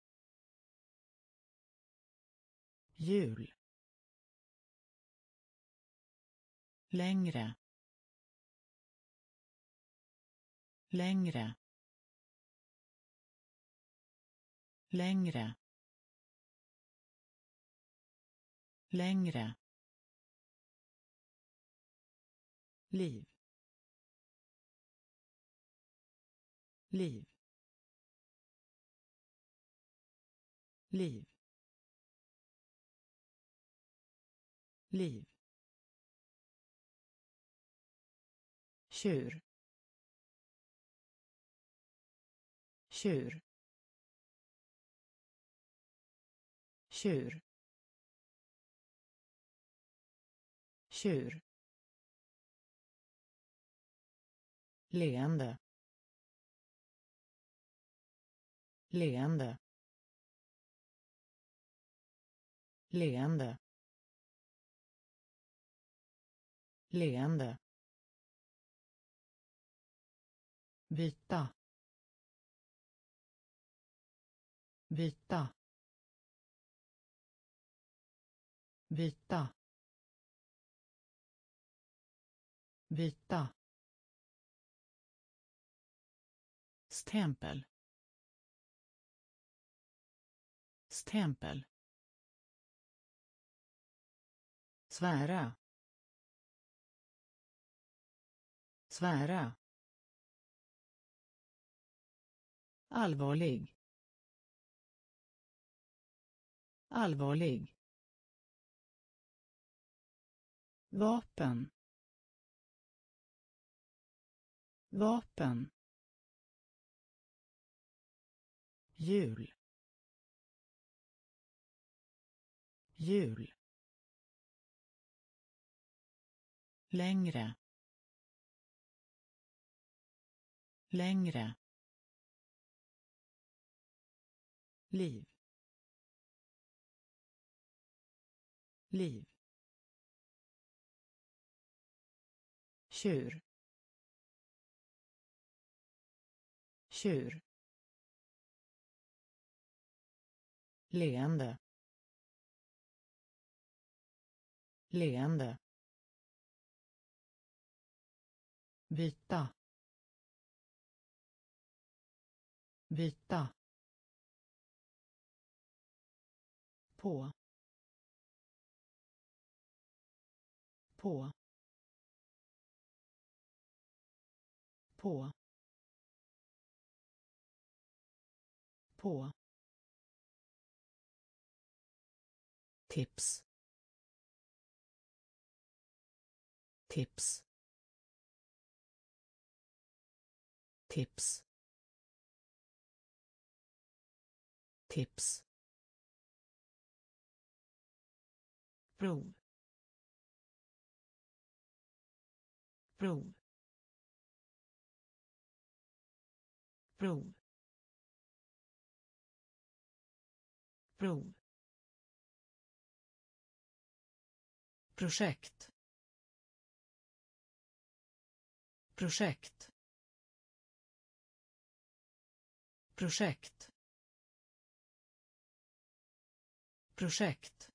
jul, längre, längre, längre, längre, liv, liv, liv, liv, tjur, tjur, tjur, tjur, leende, leende, leende, leende, byta, byta, byta, byta, stämpel, stämpel, svära, svära, allvarlig, allvarlig, vapen, vapen, jul, jul, längre, längre, liv, liv, tjur, tjur, leende, leende, byta, byta, på, på, på, på, tips, tips, tips, tips, prov, prov, prov, prov, projekt, projekt, projekt, projekt,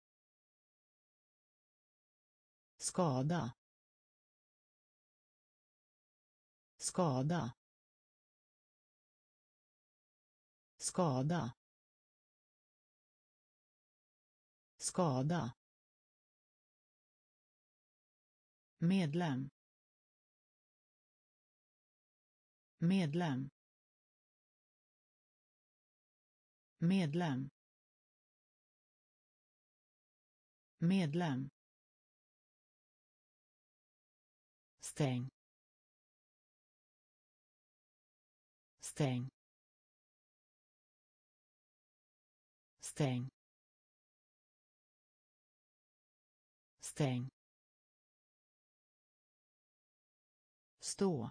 skada, skada, skada, skada, medlem, medlem, medlem, medlem, stäng, stäng, stäng, stäng, stå,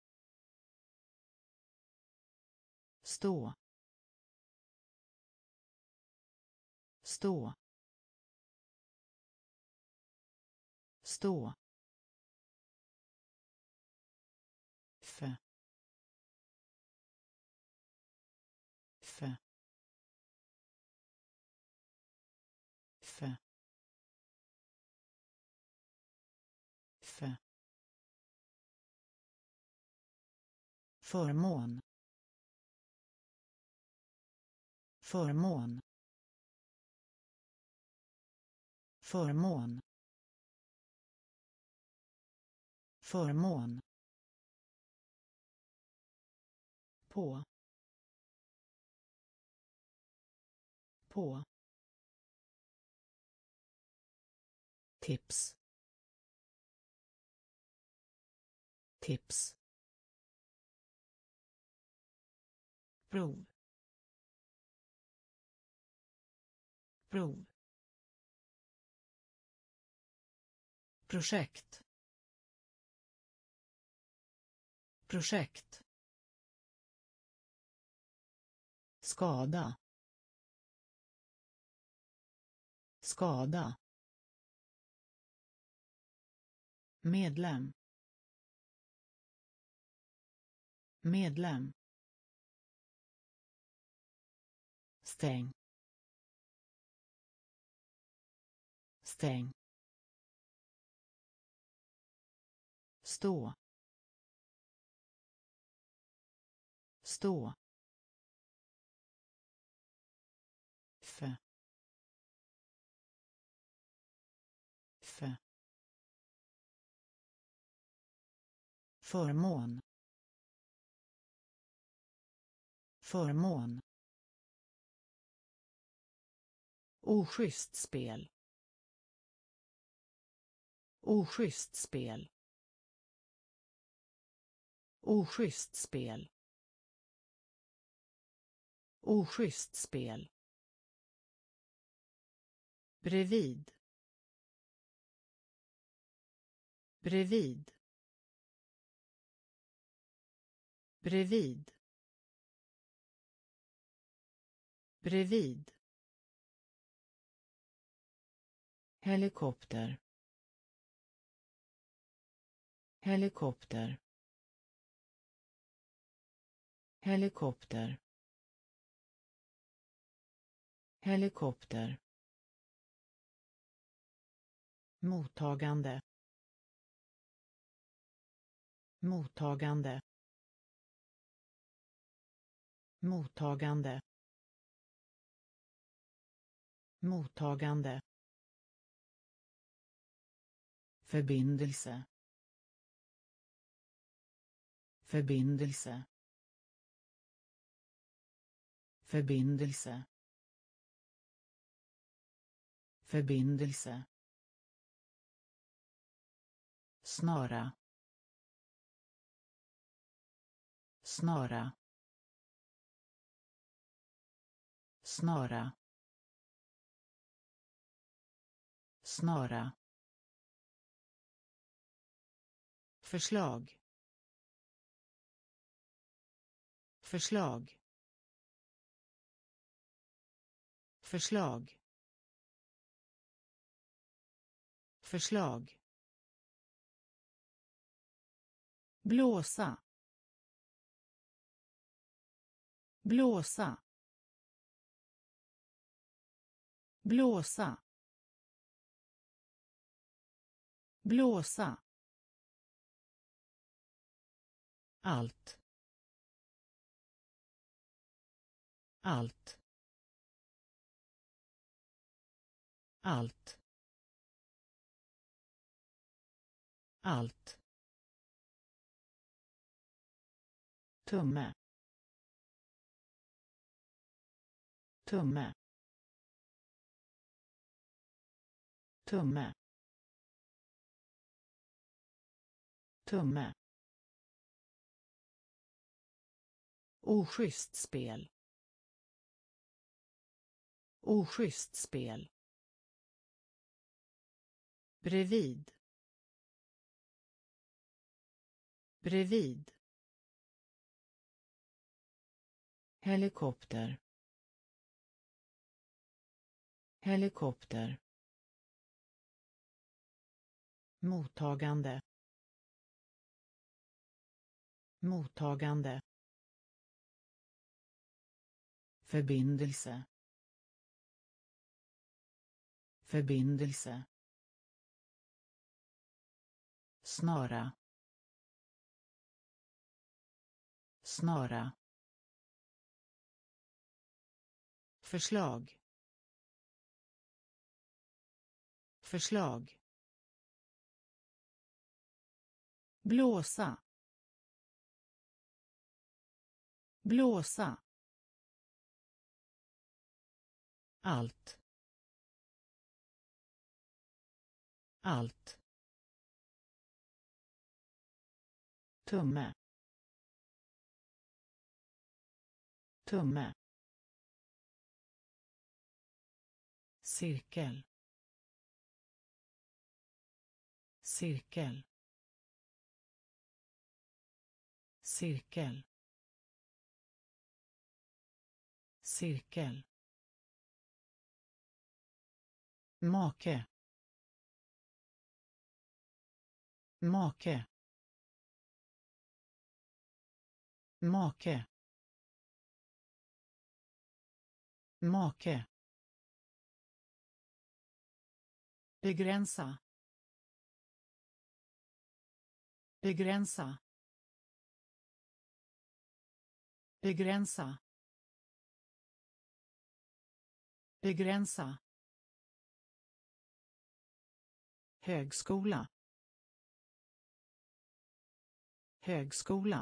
stå, stå, stå, för, för, för, för, förmån, förmån, förmån, förmån, på, på, tips, tips,
prov, prov, projekt, projekt,
skada, skada, medlem, medlem, stäng, stäng, stå, stå, för, för, förmån, förmån, oschysst spel, oschysst spel, oschysst spel, oschysst spel, bredvid, bredvid, bredvid, bredvid, helikopter, helikopter, helikopter, helikopter, mottagande, mottagande, mottagande, mottagande, förbindelse, förbindelse, förbindelse, förbindelse, snara, snara, snara, snara, förslag, förslag, förslag, förslag, blåsa, blåsa, blåsa, blåsa, allt, allt, allt, allt, tumme, tumme, tumme, tumme, oschysst spel, oschysst spel, bredvid, bredvid, helikopter, helikopter, mottagande, mottagande, förbindelse, förbindelse, snara, snara, förslag, förslag, blåsa, blåsa, allt, allt, tumme, tumme, cirkel, cirkel, cirkel, cirkel, make, make, make, make, begränsa, begränsa, begränsa, begränsa, högskola, högskola,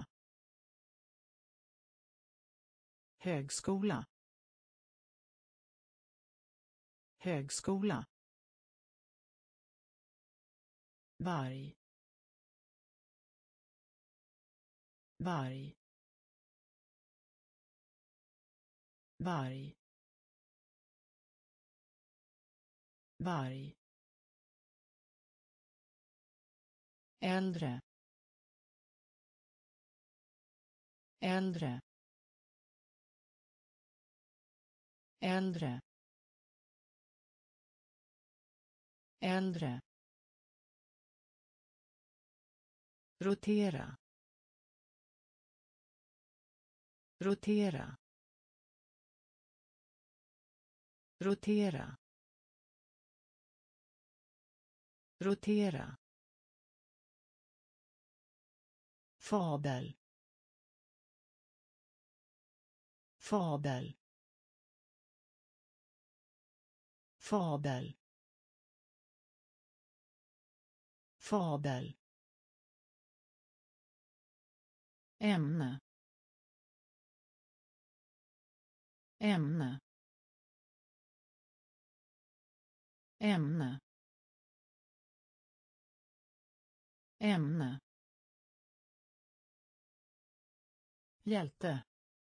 högskola, högskola, varg, varg, varg, varg, äldre, äldre, äldre, äldre, rotera, rotera, rotera, rotera, fabel, fabel, fabel, fabel, ämne, ämne, ämne, ämne, hjälte,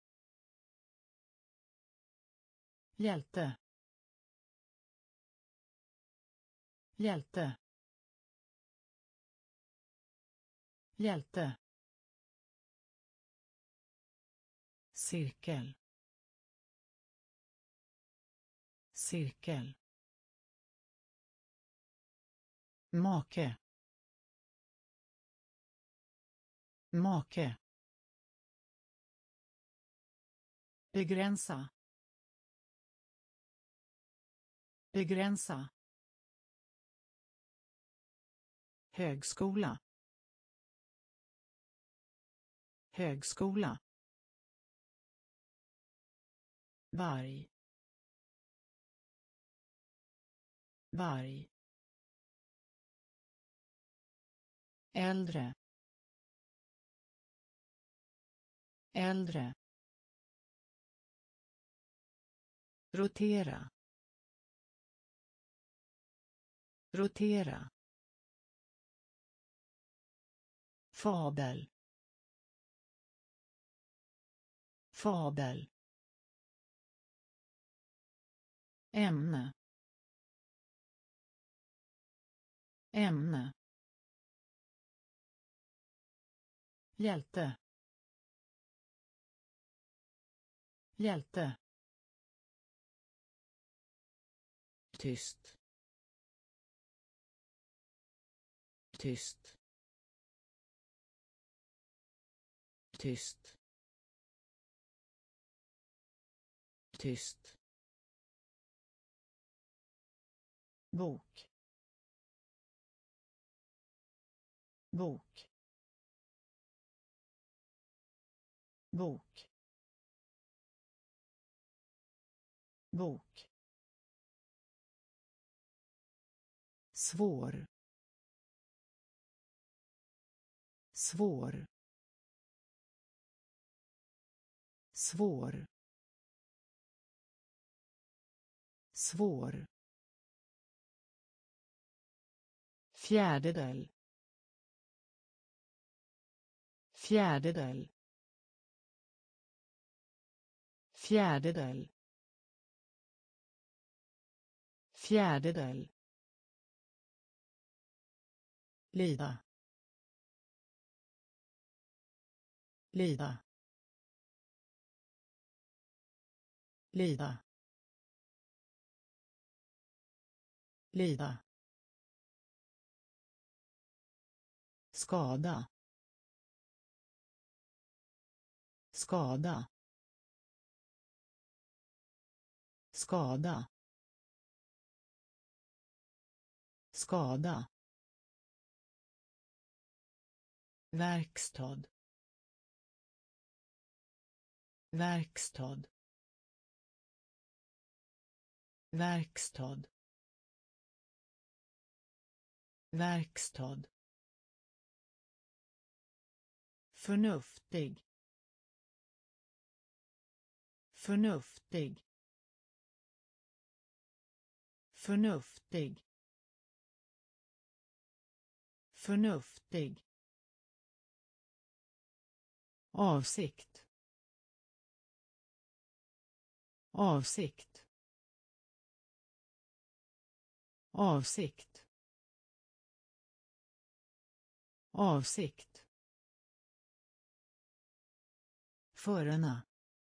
hjälte, hjälte, hjälte, cirkel, cirkel, make, make, begränsa, begränsa, högskola, högskola, varg, varg, äldre, äldre, rotera, rotera, fabel, fabel, ämne, ämne, hjälte, hjälte, tyst, tyst, tyst, tyst, bok, bok, bok, bok, svår, svår, svår, svår, fjärdedel, fjärdedel, fjärdedel, fjärdedel, lida, lida, lida, lida, skada, skada, skada, skada, verkstad, verkstad, verkstad, verkstad, förnuftig, förnuftig, förnuftig, förnuftig, avsikt, avsikt, avsikt, avsikt, förarna,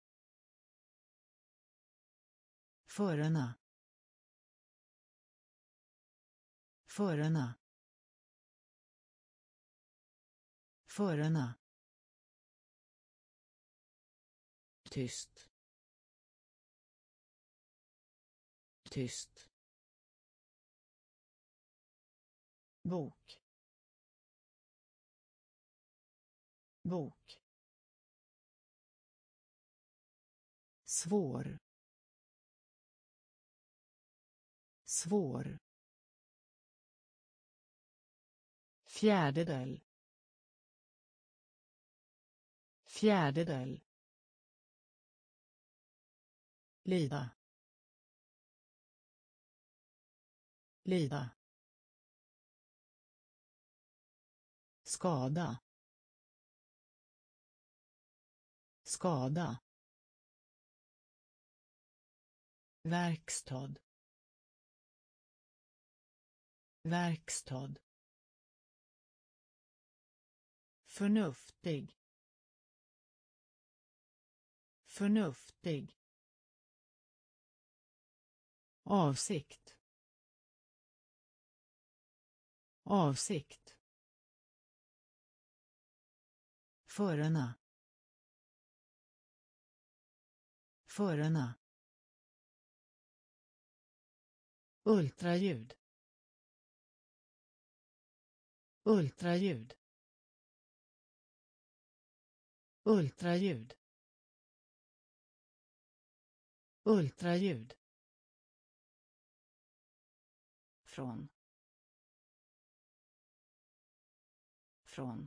förarna, förarna, förarna, tyst, tyst, bok, bok, svår, svår, fjärdedel, fjärdedel, lida, lida, skada, skada, verkstad, verkstad, förnuftig, förnuftig, avsikt, avsikt, förarna, förarna, ultraljud, ultraljud, ultraljud, ultraljud,
från från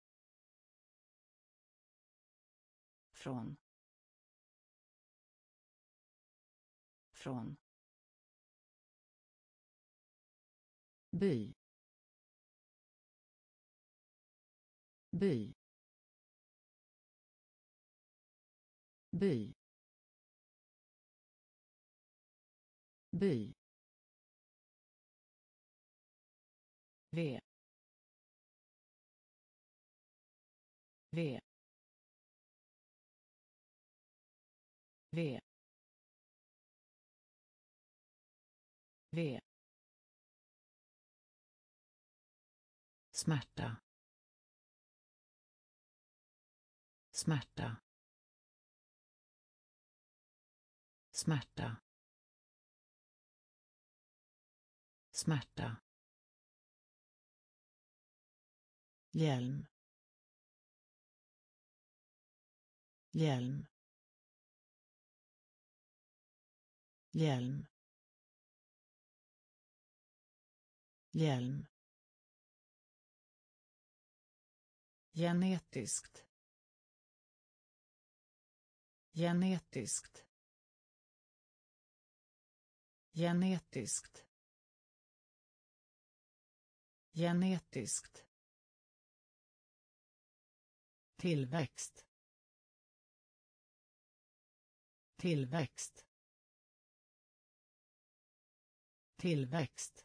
från från
by, by, by, by,
v v v v
smärta, smärta, smärta, smärta, hjälm, hjälm, hjälm, hjälm, genetiskt, genetiskt, genetiskt, genetiskt, tillväxt, tillväxt, tillväxt,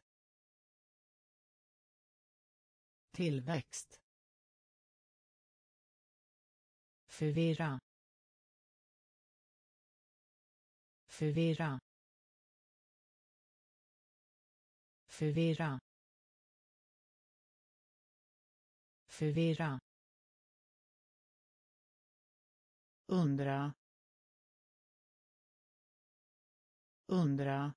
tillväxt, förvirra, förvirra, förvirra, förvirra, undra, undra,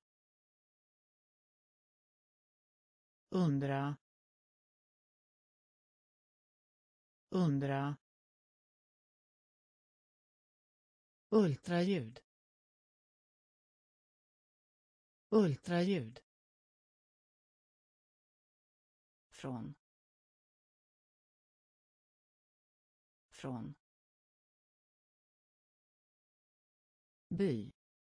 undra, undra, ultraljud, ultraljud,
från från
by,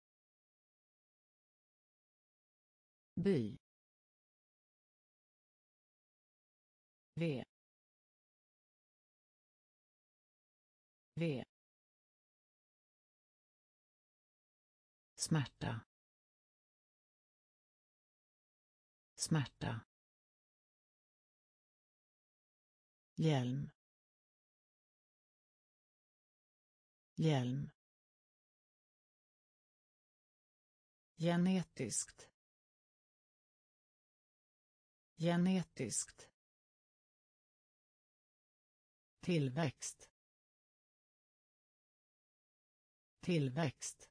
by,
v v
smärta, smärta, hjälm, hjälm, genetiskt, genetiskt, tillväxt, tillväxt,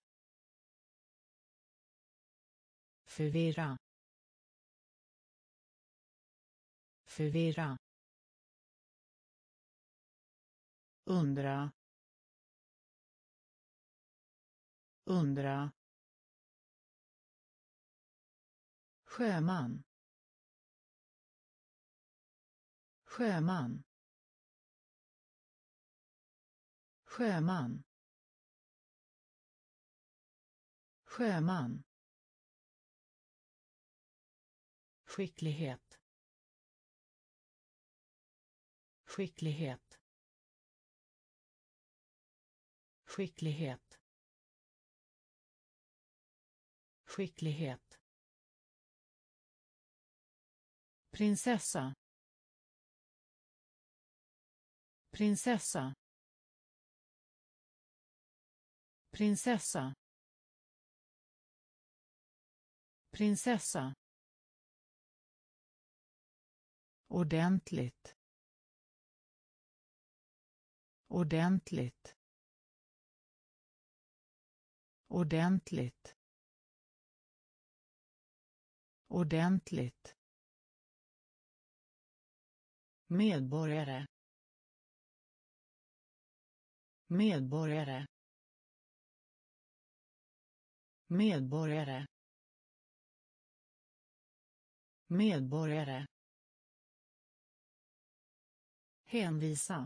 förvirra, förvirra, undra, undra, sjöman, sjöman, sjöman, sjöman,
skicklighet, skicklighet, skicklighet, skicklighet,
prinsessa, prinsessa, prinsessa, prinsessa, ordentligt, ordentligt, ordentligt, ordentligt,
medborgare, medborgare, medborgare, medborgare, hänvisa,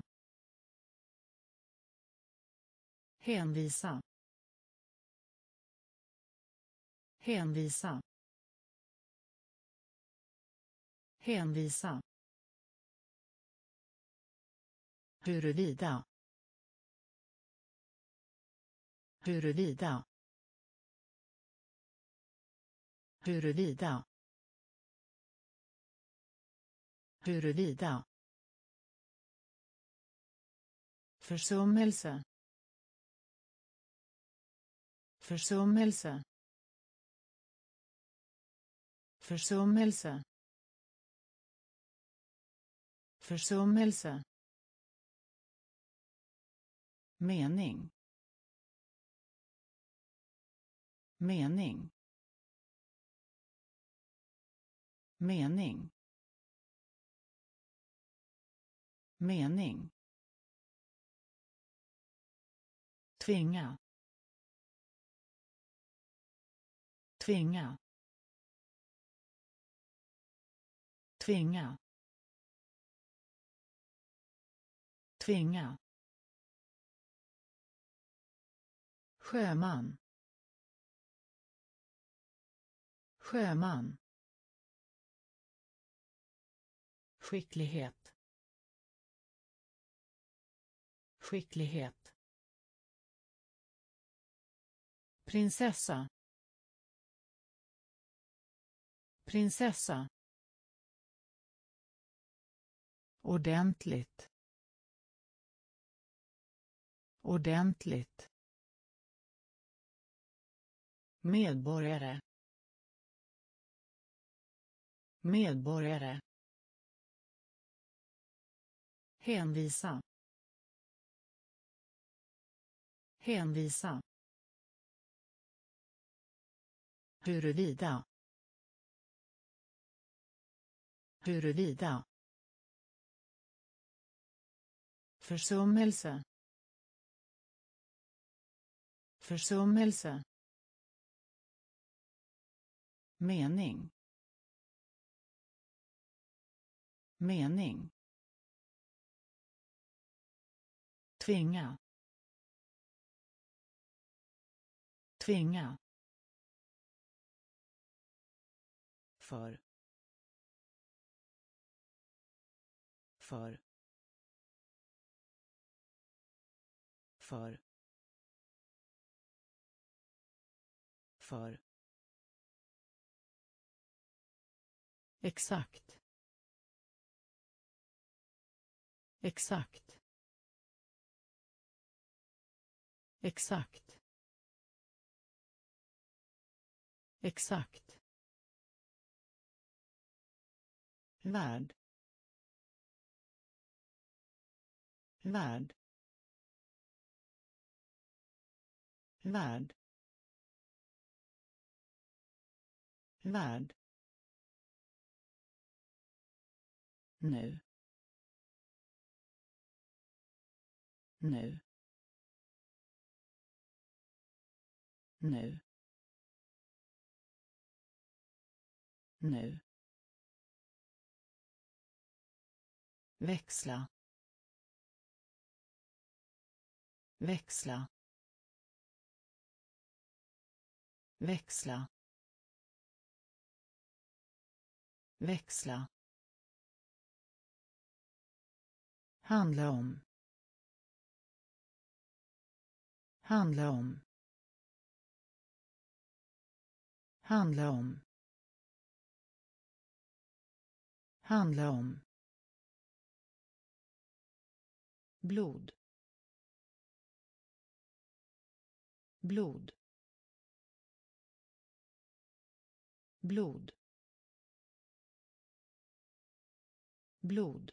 hänvisa, hänvisa, hänvisa, huruvida, huruvida, huruvida, huruvida, försummelse, försummelse, försummelse, försummelse, mening, mening, mening, mening, tvinga, tvinga, tvinga, tvinga, sjöman, sjöman, skicklighet, skicklighet, prinsessa, prinsessa, ordentligt, ordentligt, medborgare, medborgare, hänvisa, hänvisa, huruvida, huruvida, försummelse, försummelse, mening, mening, tvinga, tvinga, för, för, för, för, exakt, exakt, exakt, exakt, värld, värld, värld, värld, nu, nu, nu, nu, växla, växla, växla, växla, handla om, handla om, handla om, handla om, blod, blod, blod, blod,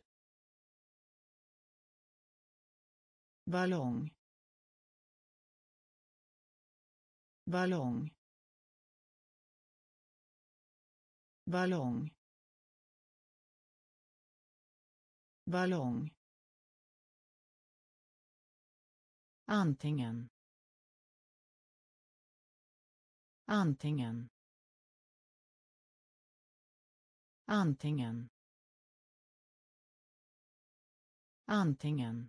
ballong, ballong,
ballong, ballong, antingen, antingen, antingen, antingen,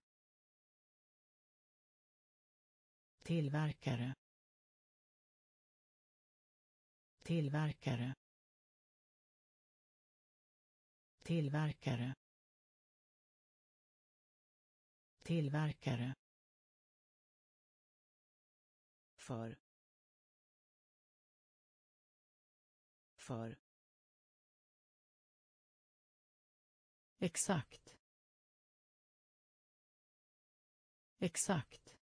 tillverkare, tillverkare, tillverkare, tillverkare, för exakt, exakt,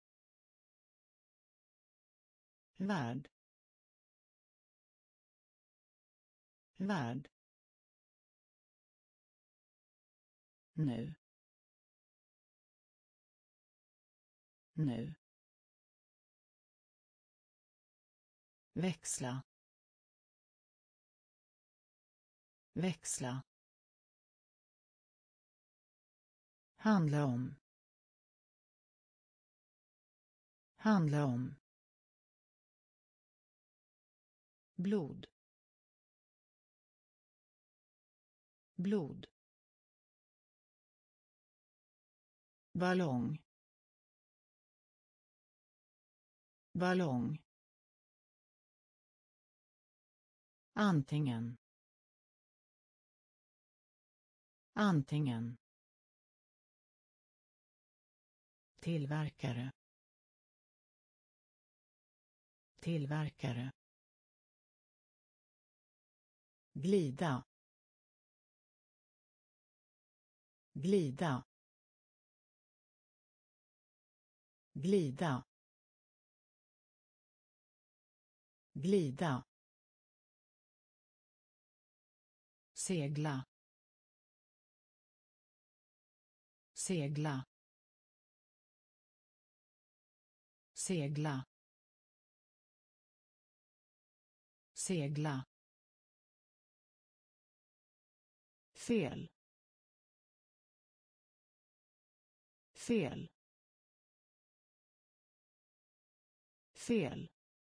värld, värld, nu, nu, växla, växla, handla om, handla om, blod, blod, ballong, ballong, antingen, antingen, tillverkare, tillverkare, glida, glida, glida, glida, segla, segla, segla, segla, fel, fel, fel,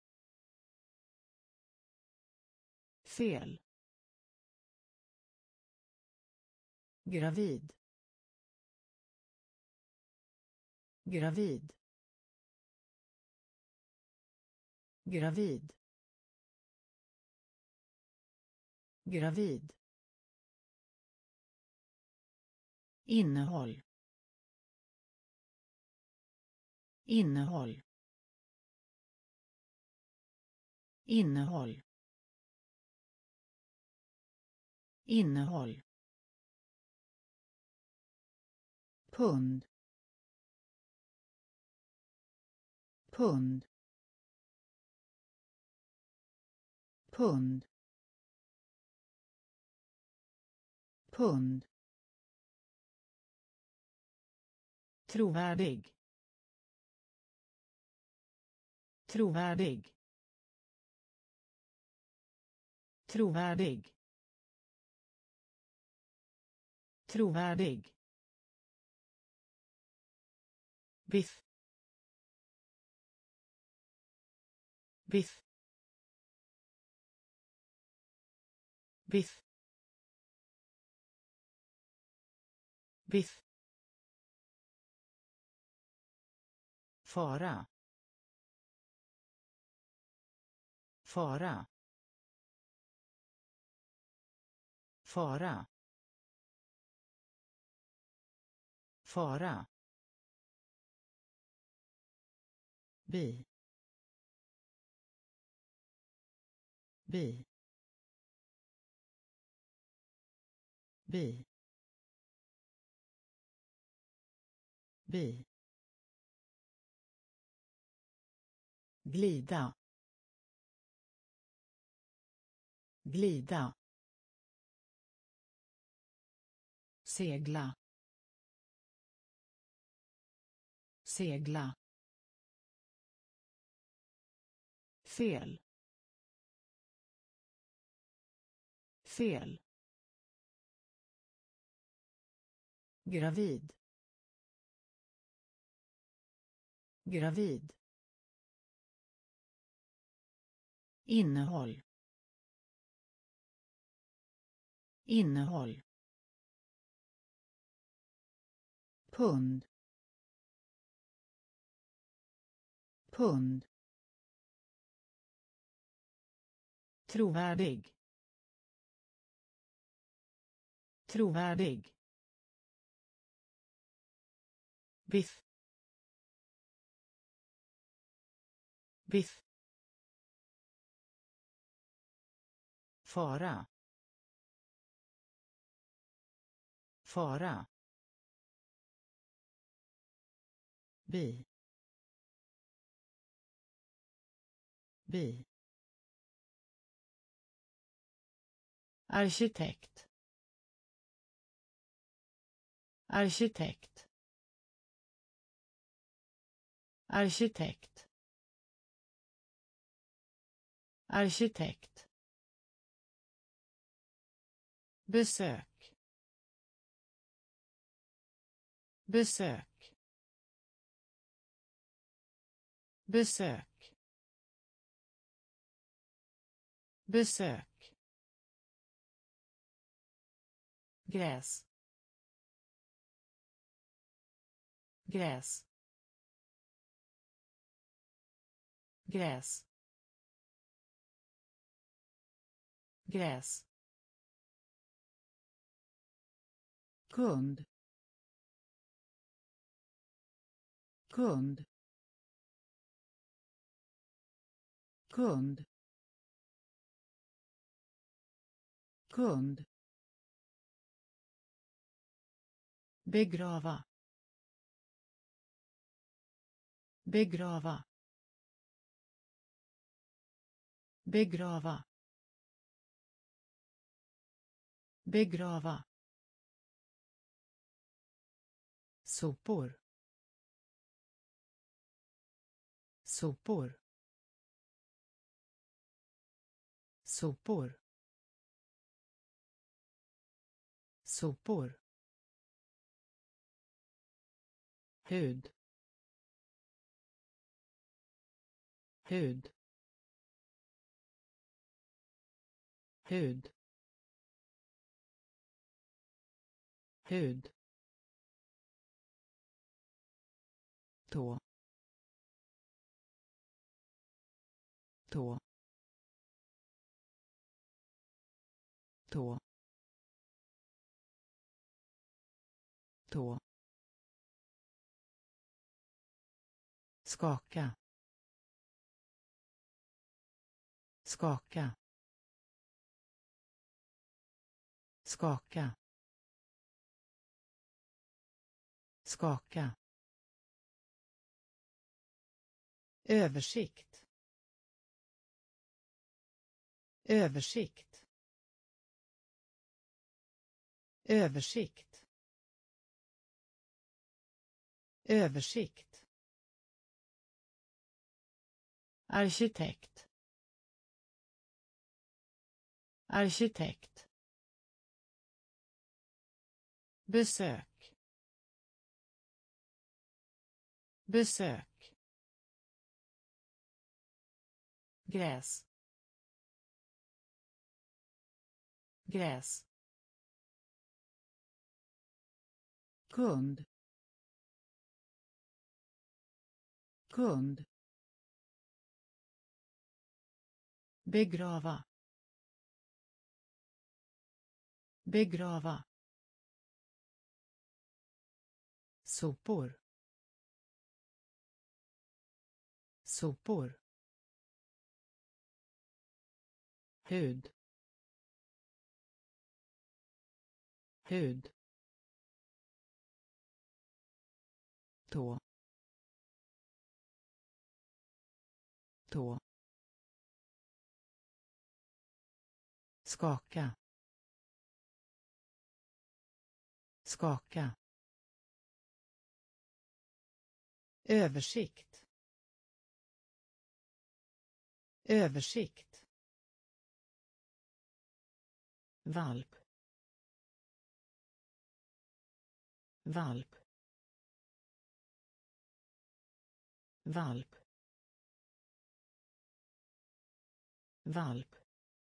fel, gravid, gravid, gravid, gravid, innehåll, innehåll, innehåll, innehåll, pund, pund, pund, pund, trovärdig, trovärdig, trovärdig, trovärdig, biff, biff, biff, biff, fara, fara, fara, fara, bi, bi, bi, bi, glida, glida, segla, segla, fel, fel, gravid, gravid, innehåll, innehåll, pund, pund, trovärdig, trovärdig, biff, biff, fara, fara, bi, bi, arkitekt, arkitekt, arkitekt, arkitekt, besök, besök, besök, besök, gräs, gräs, gräs, gräs, kund, kund, kund, kund, begrava, begrava, begrava, begrava, sopor, sopor, sopor, sopor, hud, hud, hud, hud, tå, tå, tå, tå, skaka, skaka, skaka, skaka, översikt, översikt, översikt, översikt, arkitekt, arkitekt, besök, besök, gräs, gräs, kund, kund, begrava, begrava, sopor, sopor, hud, hud, tå, tå, skaka, skaka, översikt, översikt, valp, valp, valp, valp,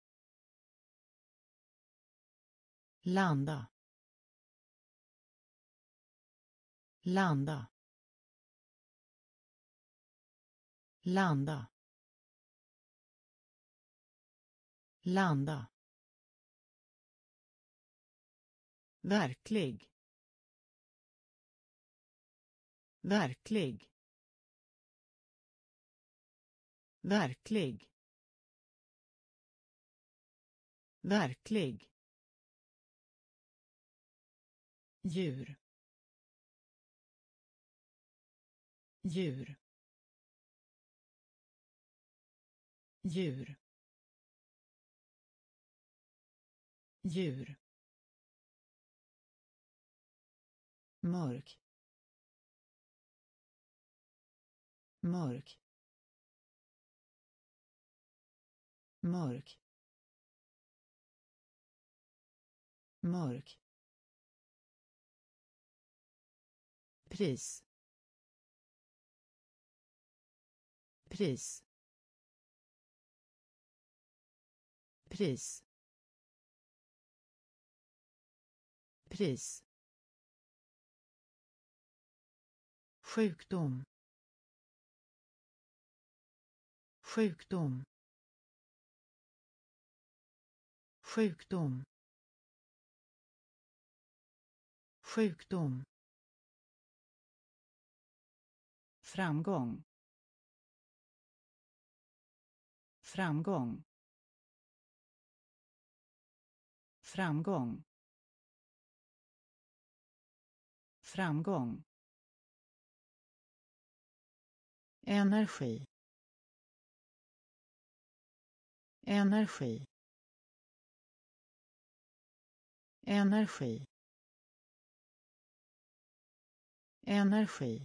landa, landa, landa, landa, verklig, verklig, verklig, verklig, djur, djur, djur, djur, mörk, mörk, mörk, mörk, pris, pris, pris, pris, sjukdom, sjukdom, sjukdom, sjukdom, framgång, framgång, framgång, framgång, energi, energi, energi, energi,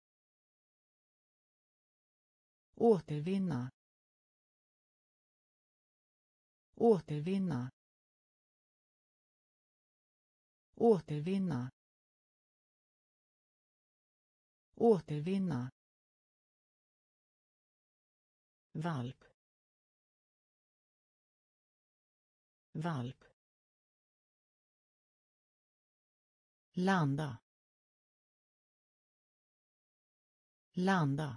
återvinna, återvinna, återvinna, återvinna, valp, valp, landa, landa,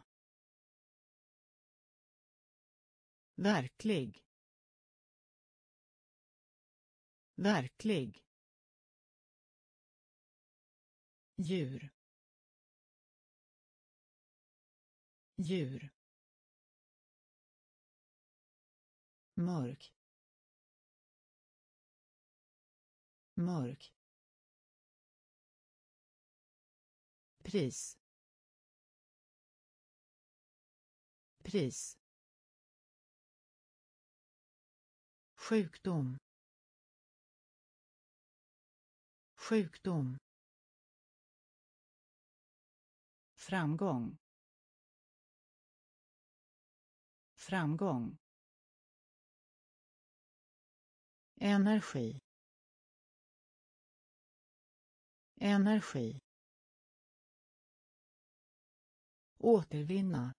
verklig, verklig, djur, djur, mörk, mörk, pris, pris, sjukdom, sjukdom, framgång, framgång, energi, energi, återvinna,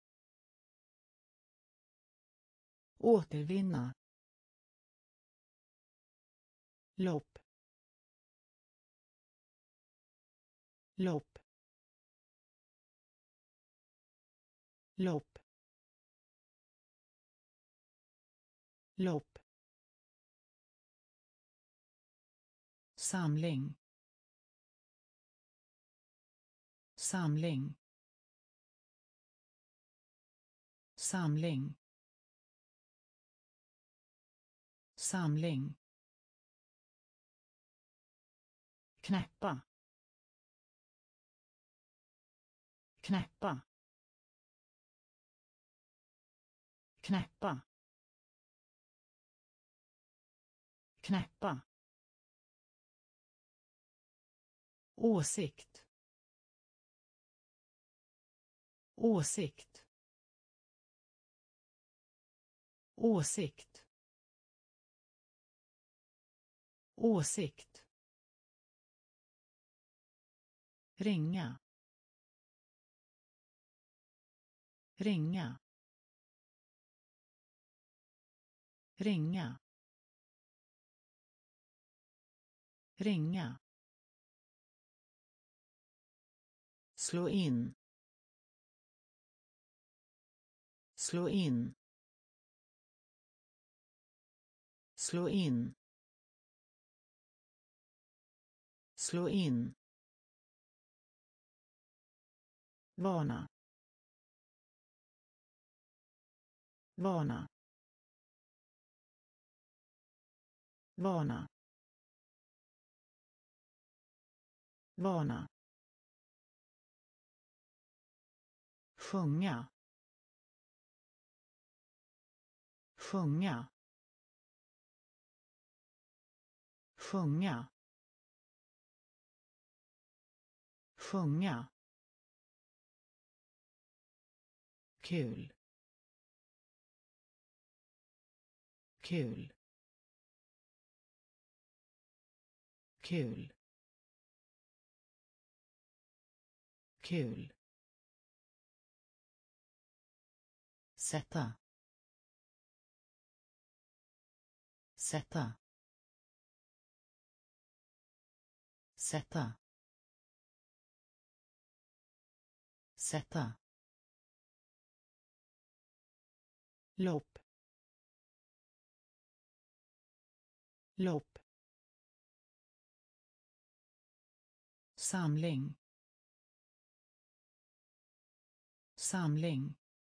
återvinna, lopp, lopp, lopp, lopp, samling, samling, samling, samling, knäppa, knäppa, knäppa, knäppa, åsikt, åsikt, åsikt, åsikt, ringa, ringa, ringa, ringa, slå in, slå in, slå in, slå in, vana, vana, vana, vana, sjunga, sjunga, sjunga, sjunga, kul, kul, kul, kul, sätta, sätta, sätta, sätta, lopp, lopp, samling, samling,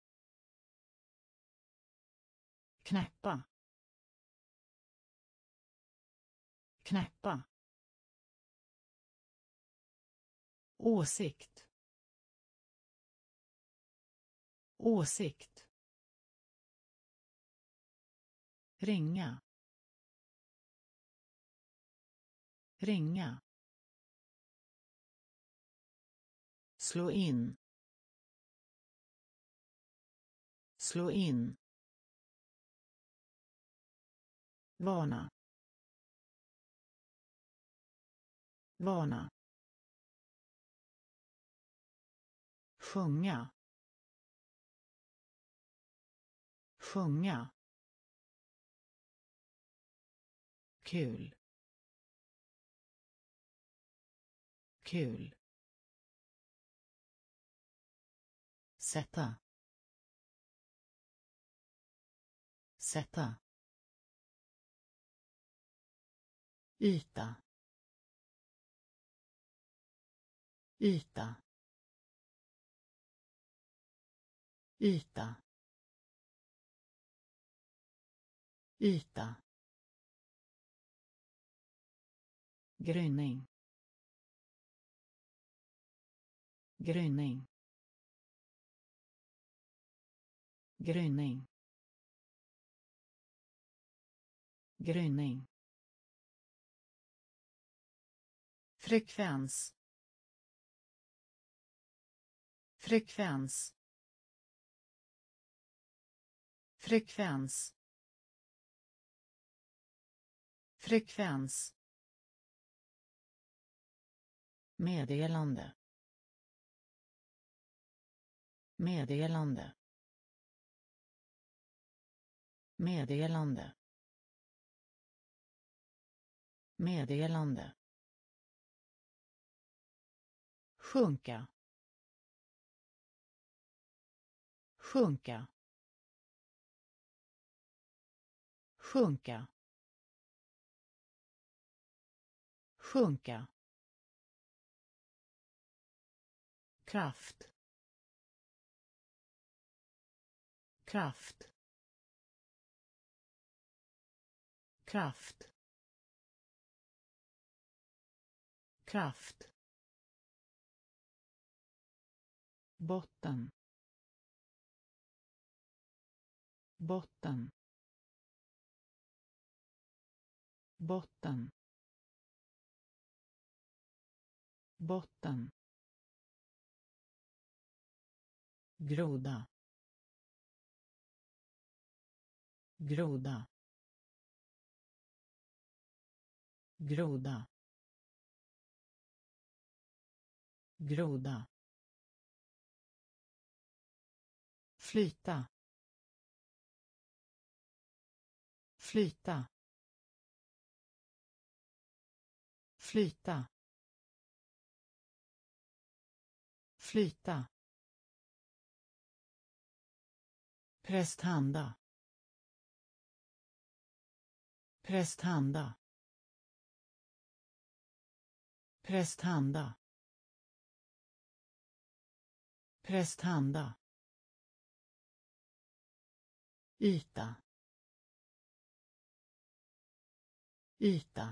knäppa, knäppa, åsikt, åsikt, ringa, ringa, slå in, slå in, vana, vana, sjunga, sjunga, kul, kul, sätta, sätta, yta, yta, yta, yta, gryning, gryning, gryning, gryning, frekvens, frekvens, frekvens, frekvens, meddelande, meddelande, meddelande, meddelande, sjunka, sjunka, sjunka, sjunka, kraft, kraft, kraft, kraft, botten, botten, botten, botten, groda, groda, groda, groda, flyta, flyta, flyta, flyta, prästhanda, prästhanda, prästhanda, prästhanda, yta, yta,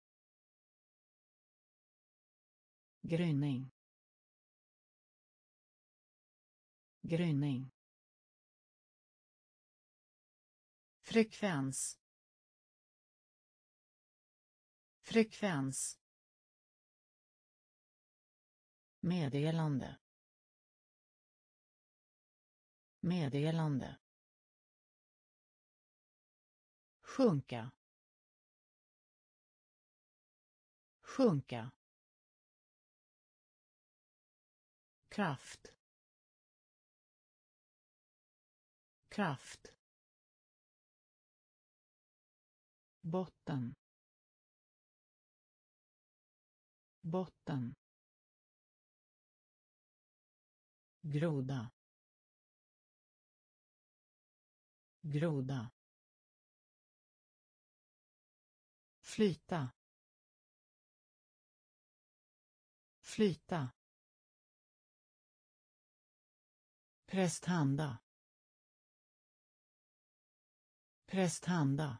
gryning, gryning, frekvens, frekvens, meddelande, meddelande, sjunka, sjunka, kraft, kraft, botten, botten, groda, groda, flyta, flyta, prästhanda, prästhanda,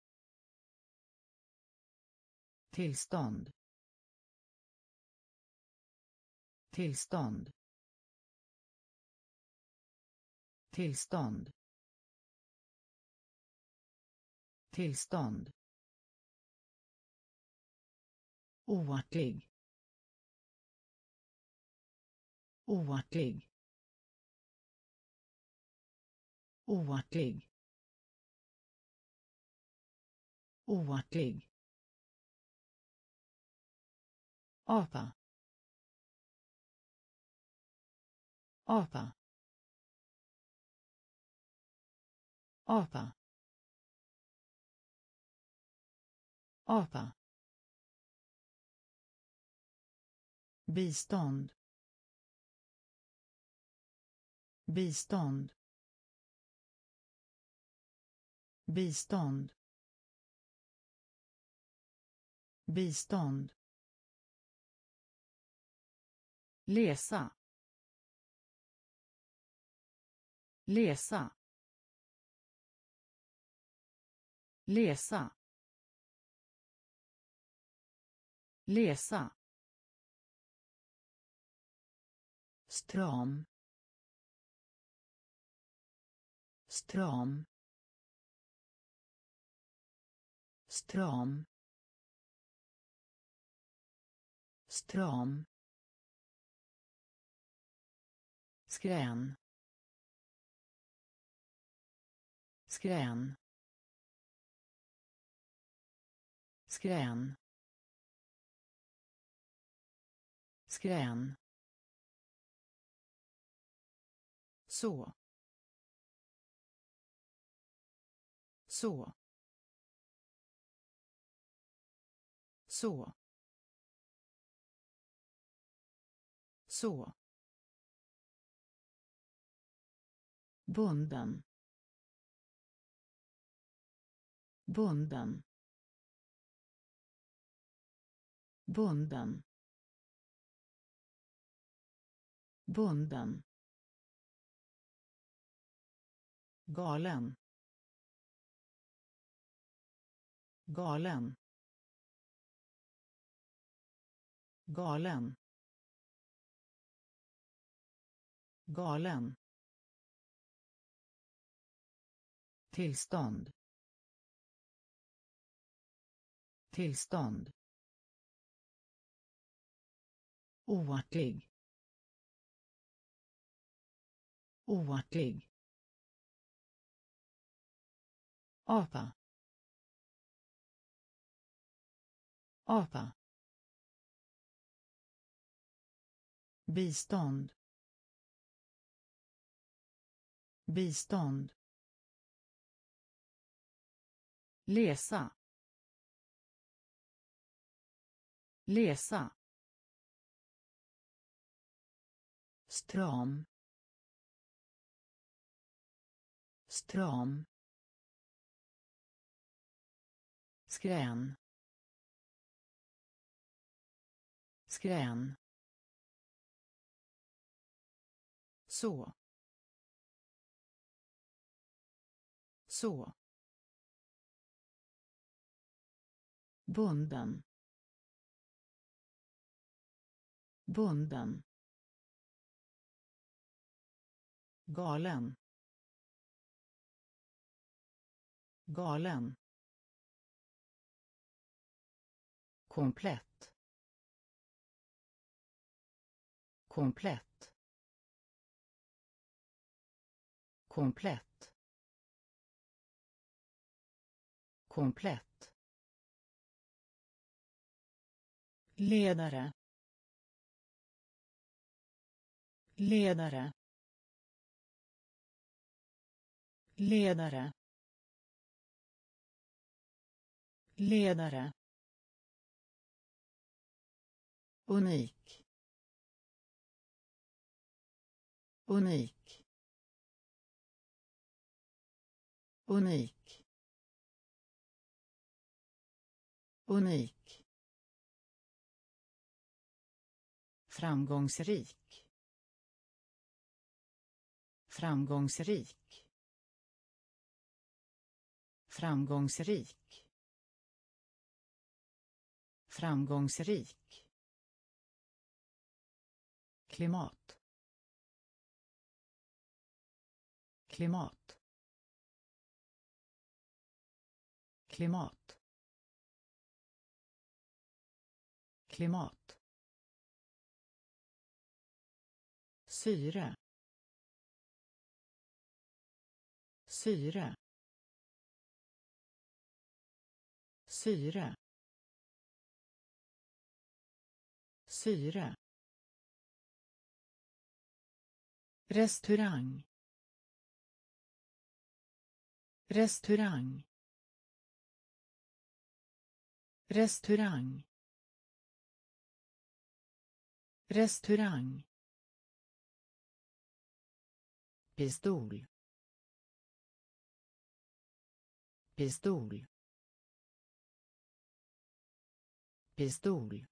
tillstånd, tillstånd, tillstånd, tillstånd, oartlig, oartlig, oartlig, oartlig, apa, apa, apa, apa, bistånd, bistånd, bistånd, bistånd, läsa, läsa, läsa, läsa, stram, stram, stram, stram, skrän, skrän, skrän, skrän, så, så, så, så, bunden, bunden, bunden, bunden, galen, galen, galen, galen, tillstånd, tillstånd, oartlig, oartlig, apa, apa, bistånd, bistånd, läsa, läsa, stram, stram, skrän, skrän, så, så, bunden, bunden, galen, galen, komplett, komplett, komplett, komplett, ledare, ledare, ledare, ledare, unik, unik, unik, unik, framgångsrik, framgångsrik, framgångsrik, framgångsrik, klimat, klimat, klimat, klimat, syre, syre, syre, syre, restaurang, restaurang, restaurang, restaurang, pistol, pistol, pistol,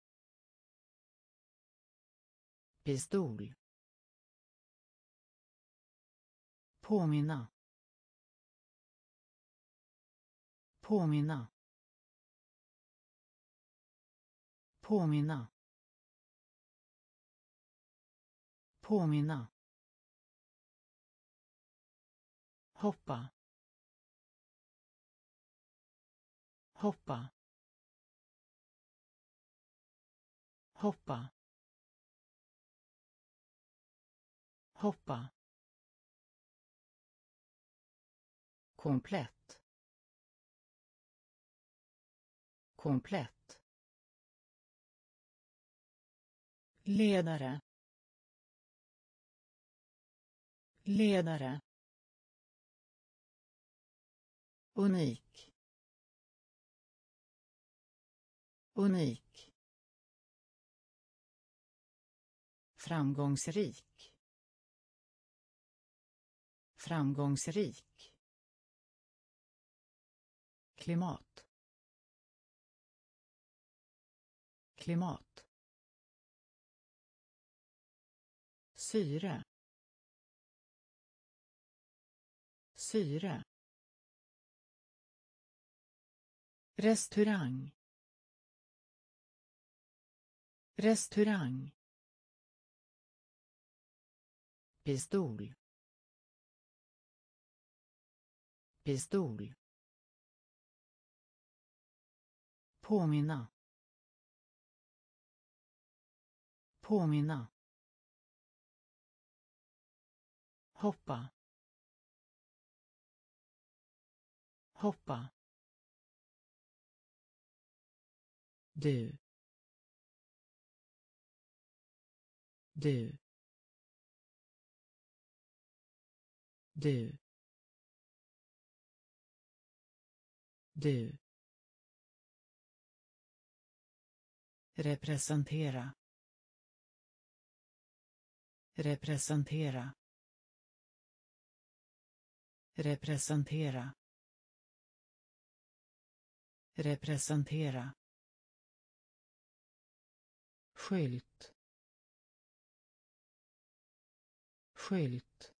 pistol, påminna, påminna, påminna, påminna, hoppa, hoppa, hoppa, hoppa, komplett, komplett, ledare, ledare, unik, unik, framgångsrik, framgångsrik, klimat, klimat, syre, syre, restaurang, restaurang, pistol, pistol, påminna, påminna, hoppa, hoppa, du, du, du, du, representera, representera, representera, representera, skylt, skylt,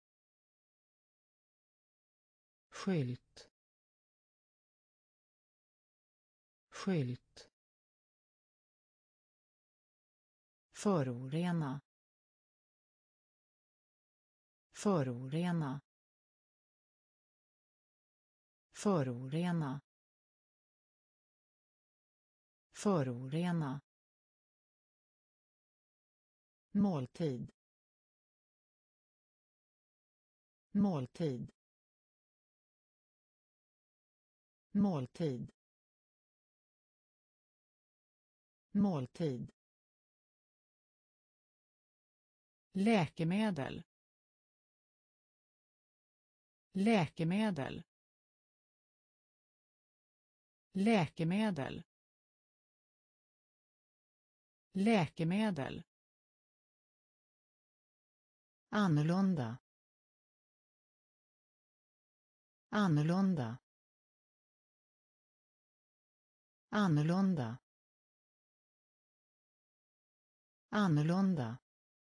skylt, skylt, förorena, förorena, förorena, förorena, måltid, måltid, måltid, måltid, läkemedel, läkemedel, läkemedel, läkemedel, annorlunda, annorlunda, annorlunda, annorlunda,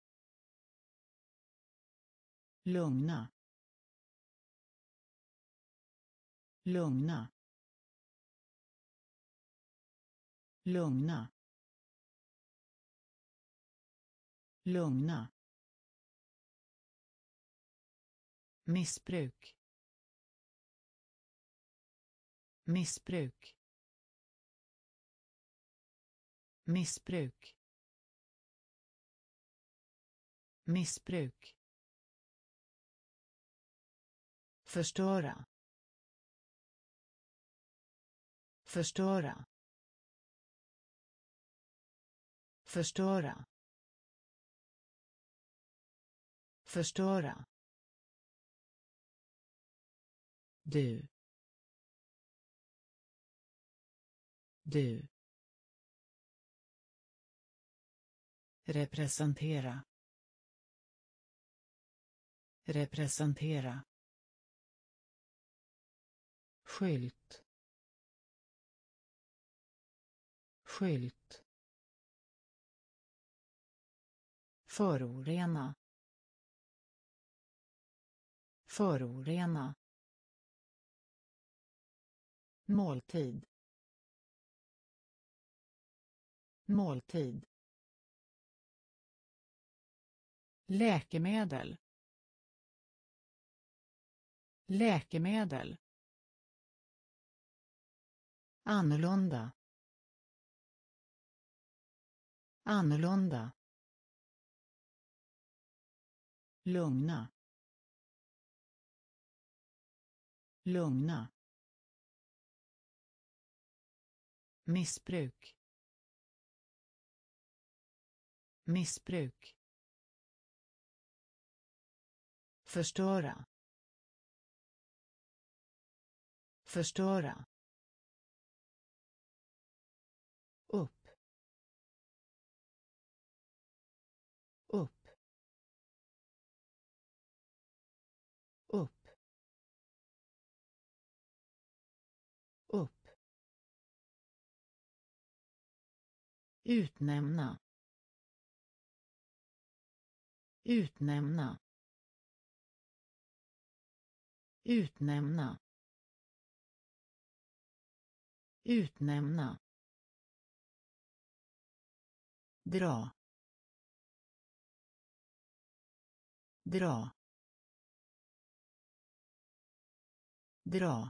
lugna, lugna, lugna, lugna, missbruk, missbruk, missbruk, missbruk, förstöra, förstöra, förstöra, förstöra, du, du, representera, representera, skylt, skylt, förorena, förorena, måltid, måltid, läkemedel, läkemedel, annorlunda, annorlunda, lugna, lugna, missbruk, missbruk, förstöra, förstöra, upp, upp, upp, upp, utnämna, utnämna, utnämna, utnämna, dra, dra, dra,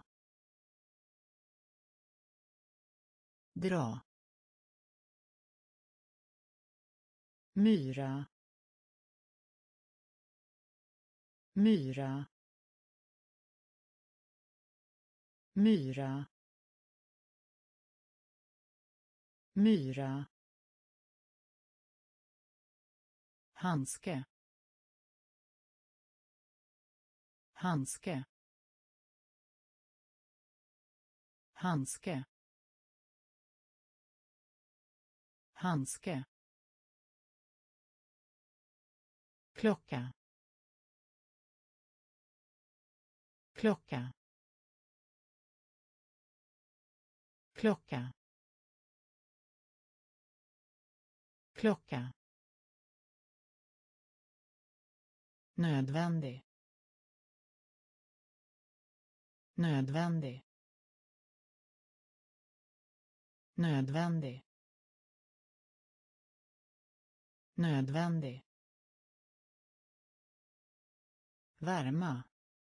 dra, myra, myra, myra, myra, handske, handske, handske, handske, klocka, klocka, klocka, klocka, nödvändig, nödvändig, nödvändig, nödvändig, värma,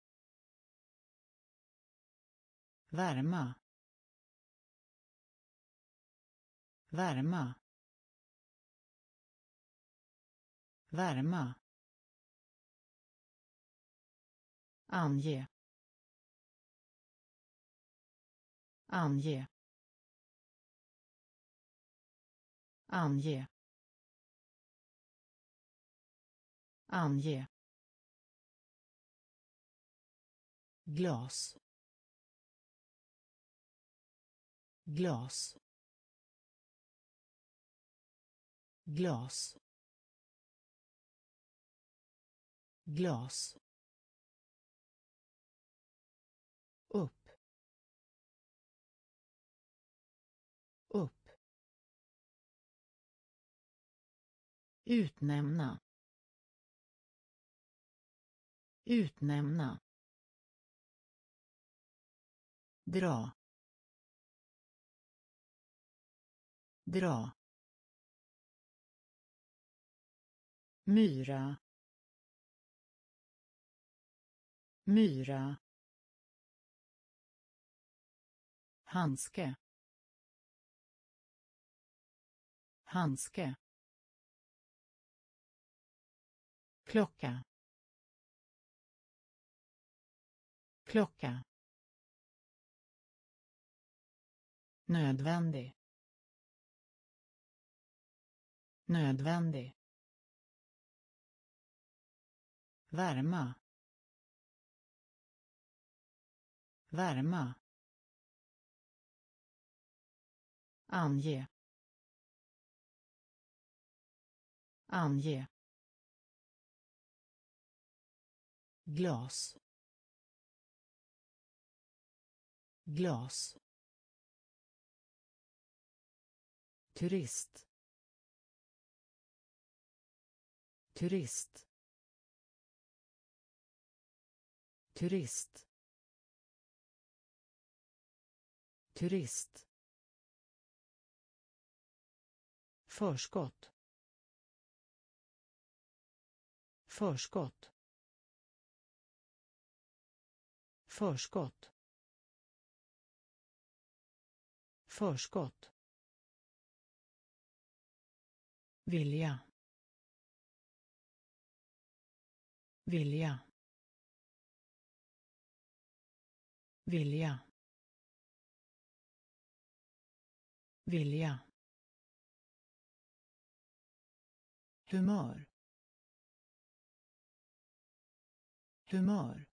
värma, värma, värma, ange, ange, ange, ange, glas, glas, glas, glas, upp, upp, utnämna, utnämna, dra, dra, myra, myra, handske, handske, klocka, klocka, nödvändig, nödvändig, värma, värma, ange, ange, glas, glas, turist, turist, turist, turist, förskott, förskott, förskott, förskott, vilja, vilja, vilja, vilja, humör, humör,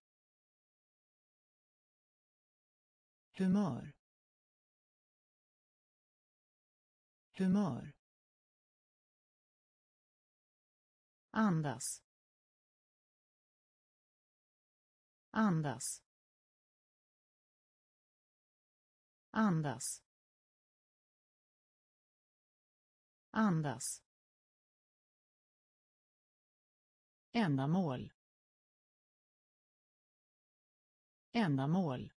humör, humör, andas, andas, andas, andas, ändamål, ändamål,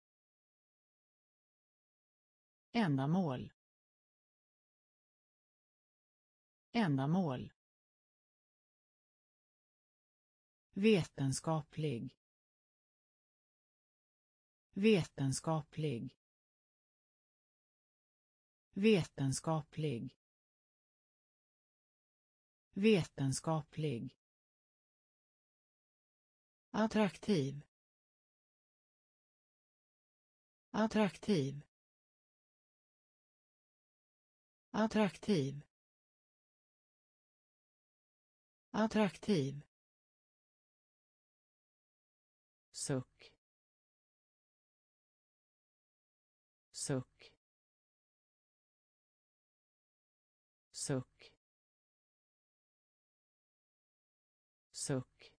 ändamål, ändamål, vetenskaplig, vetenskaplig, vetenskaplig, vetenskaplig, attraktiv, attraktiv, attraktiv, attraktiv, suck, suck, suck, suck,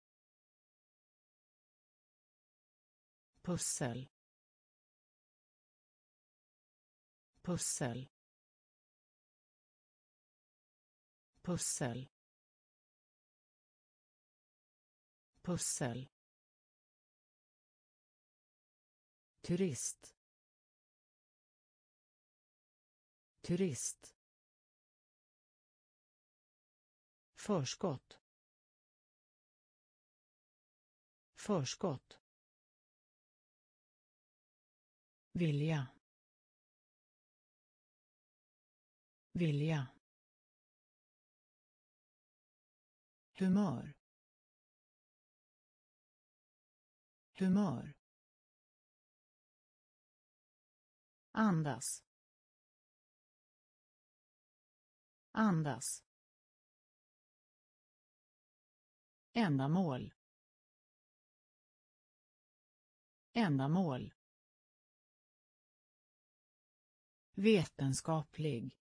pussel, pussel, pussel, pussel, turist, turist, förskott, förskott, vilja, vilja, humör, humör, andas, andas, ändamål, ändamål, vetenskaplig,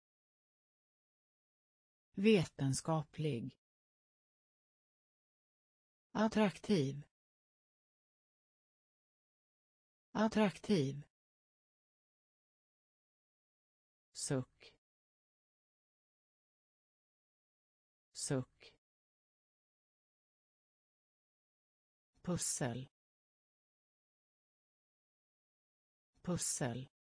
vetenskaplig, attraktiv, attraktiv, suck, suck, pussel, pussel,